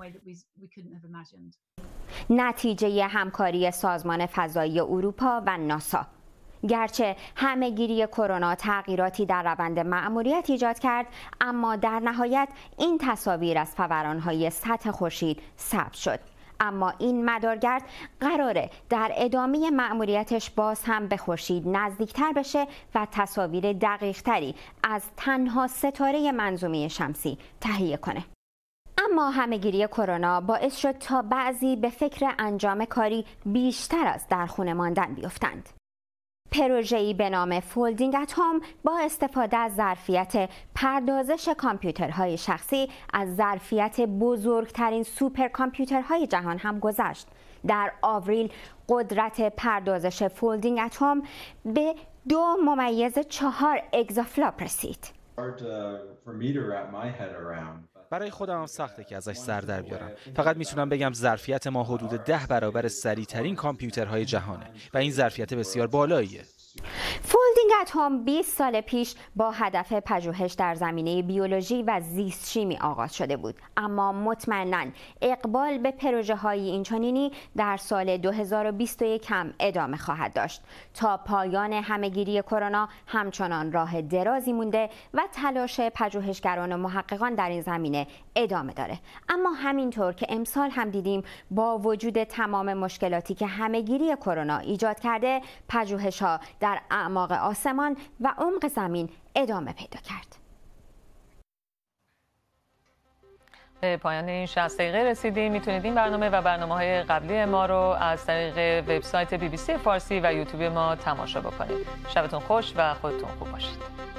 نتیجه همکاری سازمان فضایی اروپا و ناسا. گرچه همه‌گیری کرونا تغییراتی در روند مأموریت ایجاد کرد، اما در نهایت این تصاویر از فوران‌های سطح خورشید ثبت شد. اما این مدارگرد قراره در ادامه مأموریتش باز هم به خورشید نزدیکتر بشه و تصاویر دقیق‌تری از تنها ستاره منظومه شمسی تهیه کنه. اما همه‌گیری کرونا باعث شد تا بعضی به فکر انجام کاری بیشتر از در خونه ماندن بیفتند. پروژه‌ای به نام فولدینگ ات هوم با استفاده از ظرفیت پردازش کامپیوترهای شخصی از ظرفیت بزرگترین سوپر کامپیوترهای جهان هم گذشت. در آوریل قدرت پردازش فولدینگ ات هوم به 2.4 اگزافلاپ رسید. برای خودم سخته که ازش سر در بیارم. فقط میتونم بگم ظرفیت ما حدود 10 برابر سریع‌ترین کامپیوترهای جهانه و این ظرفیت بسیار بالاییه. فولدینگ ات هوم 20 سال پیش با هدف پژوهش در زمینه بیولوژی و زیست شیمی آغاز شده بود، اما مطمئناً اقبال به پروژه‌های اینچنینی در سال 2021 هم ادامه خواهد داشت. تا پایان همه‌گیری کرونا همچنان راه درازی مونده و تلاش پژوهشگران و محققان در این زمینه ادامه داره. اما همینطور که امسال هم دیدیم با وجود تمام مشکلاتی که همه‌گیری کرونا ایجاد کرده، پژوهش‌ها در اعماق آسمان و عمق زمین ادامه پیدا کرد. به پایان این 60 دقیقه رسیدیم. میتونید این برنامه و برنامه‌های قبلی ما رو از طریق وبسایت BBC فارسی و یوتیوب ما تماشا بکنید. شبتون خوش و خودتون خوب باشید.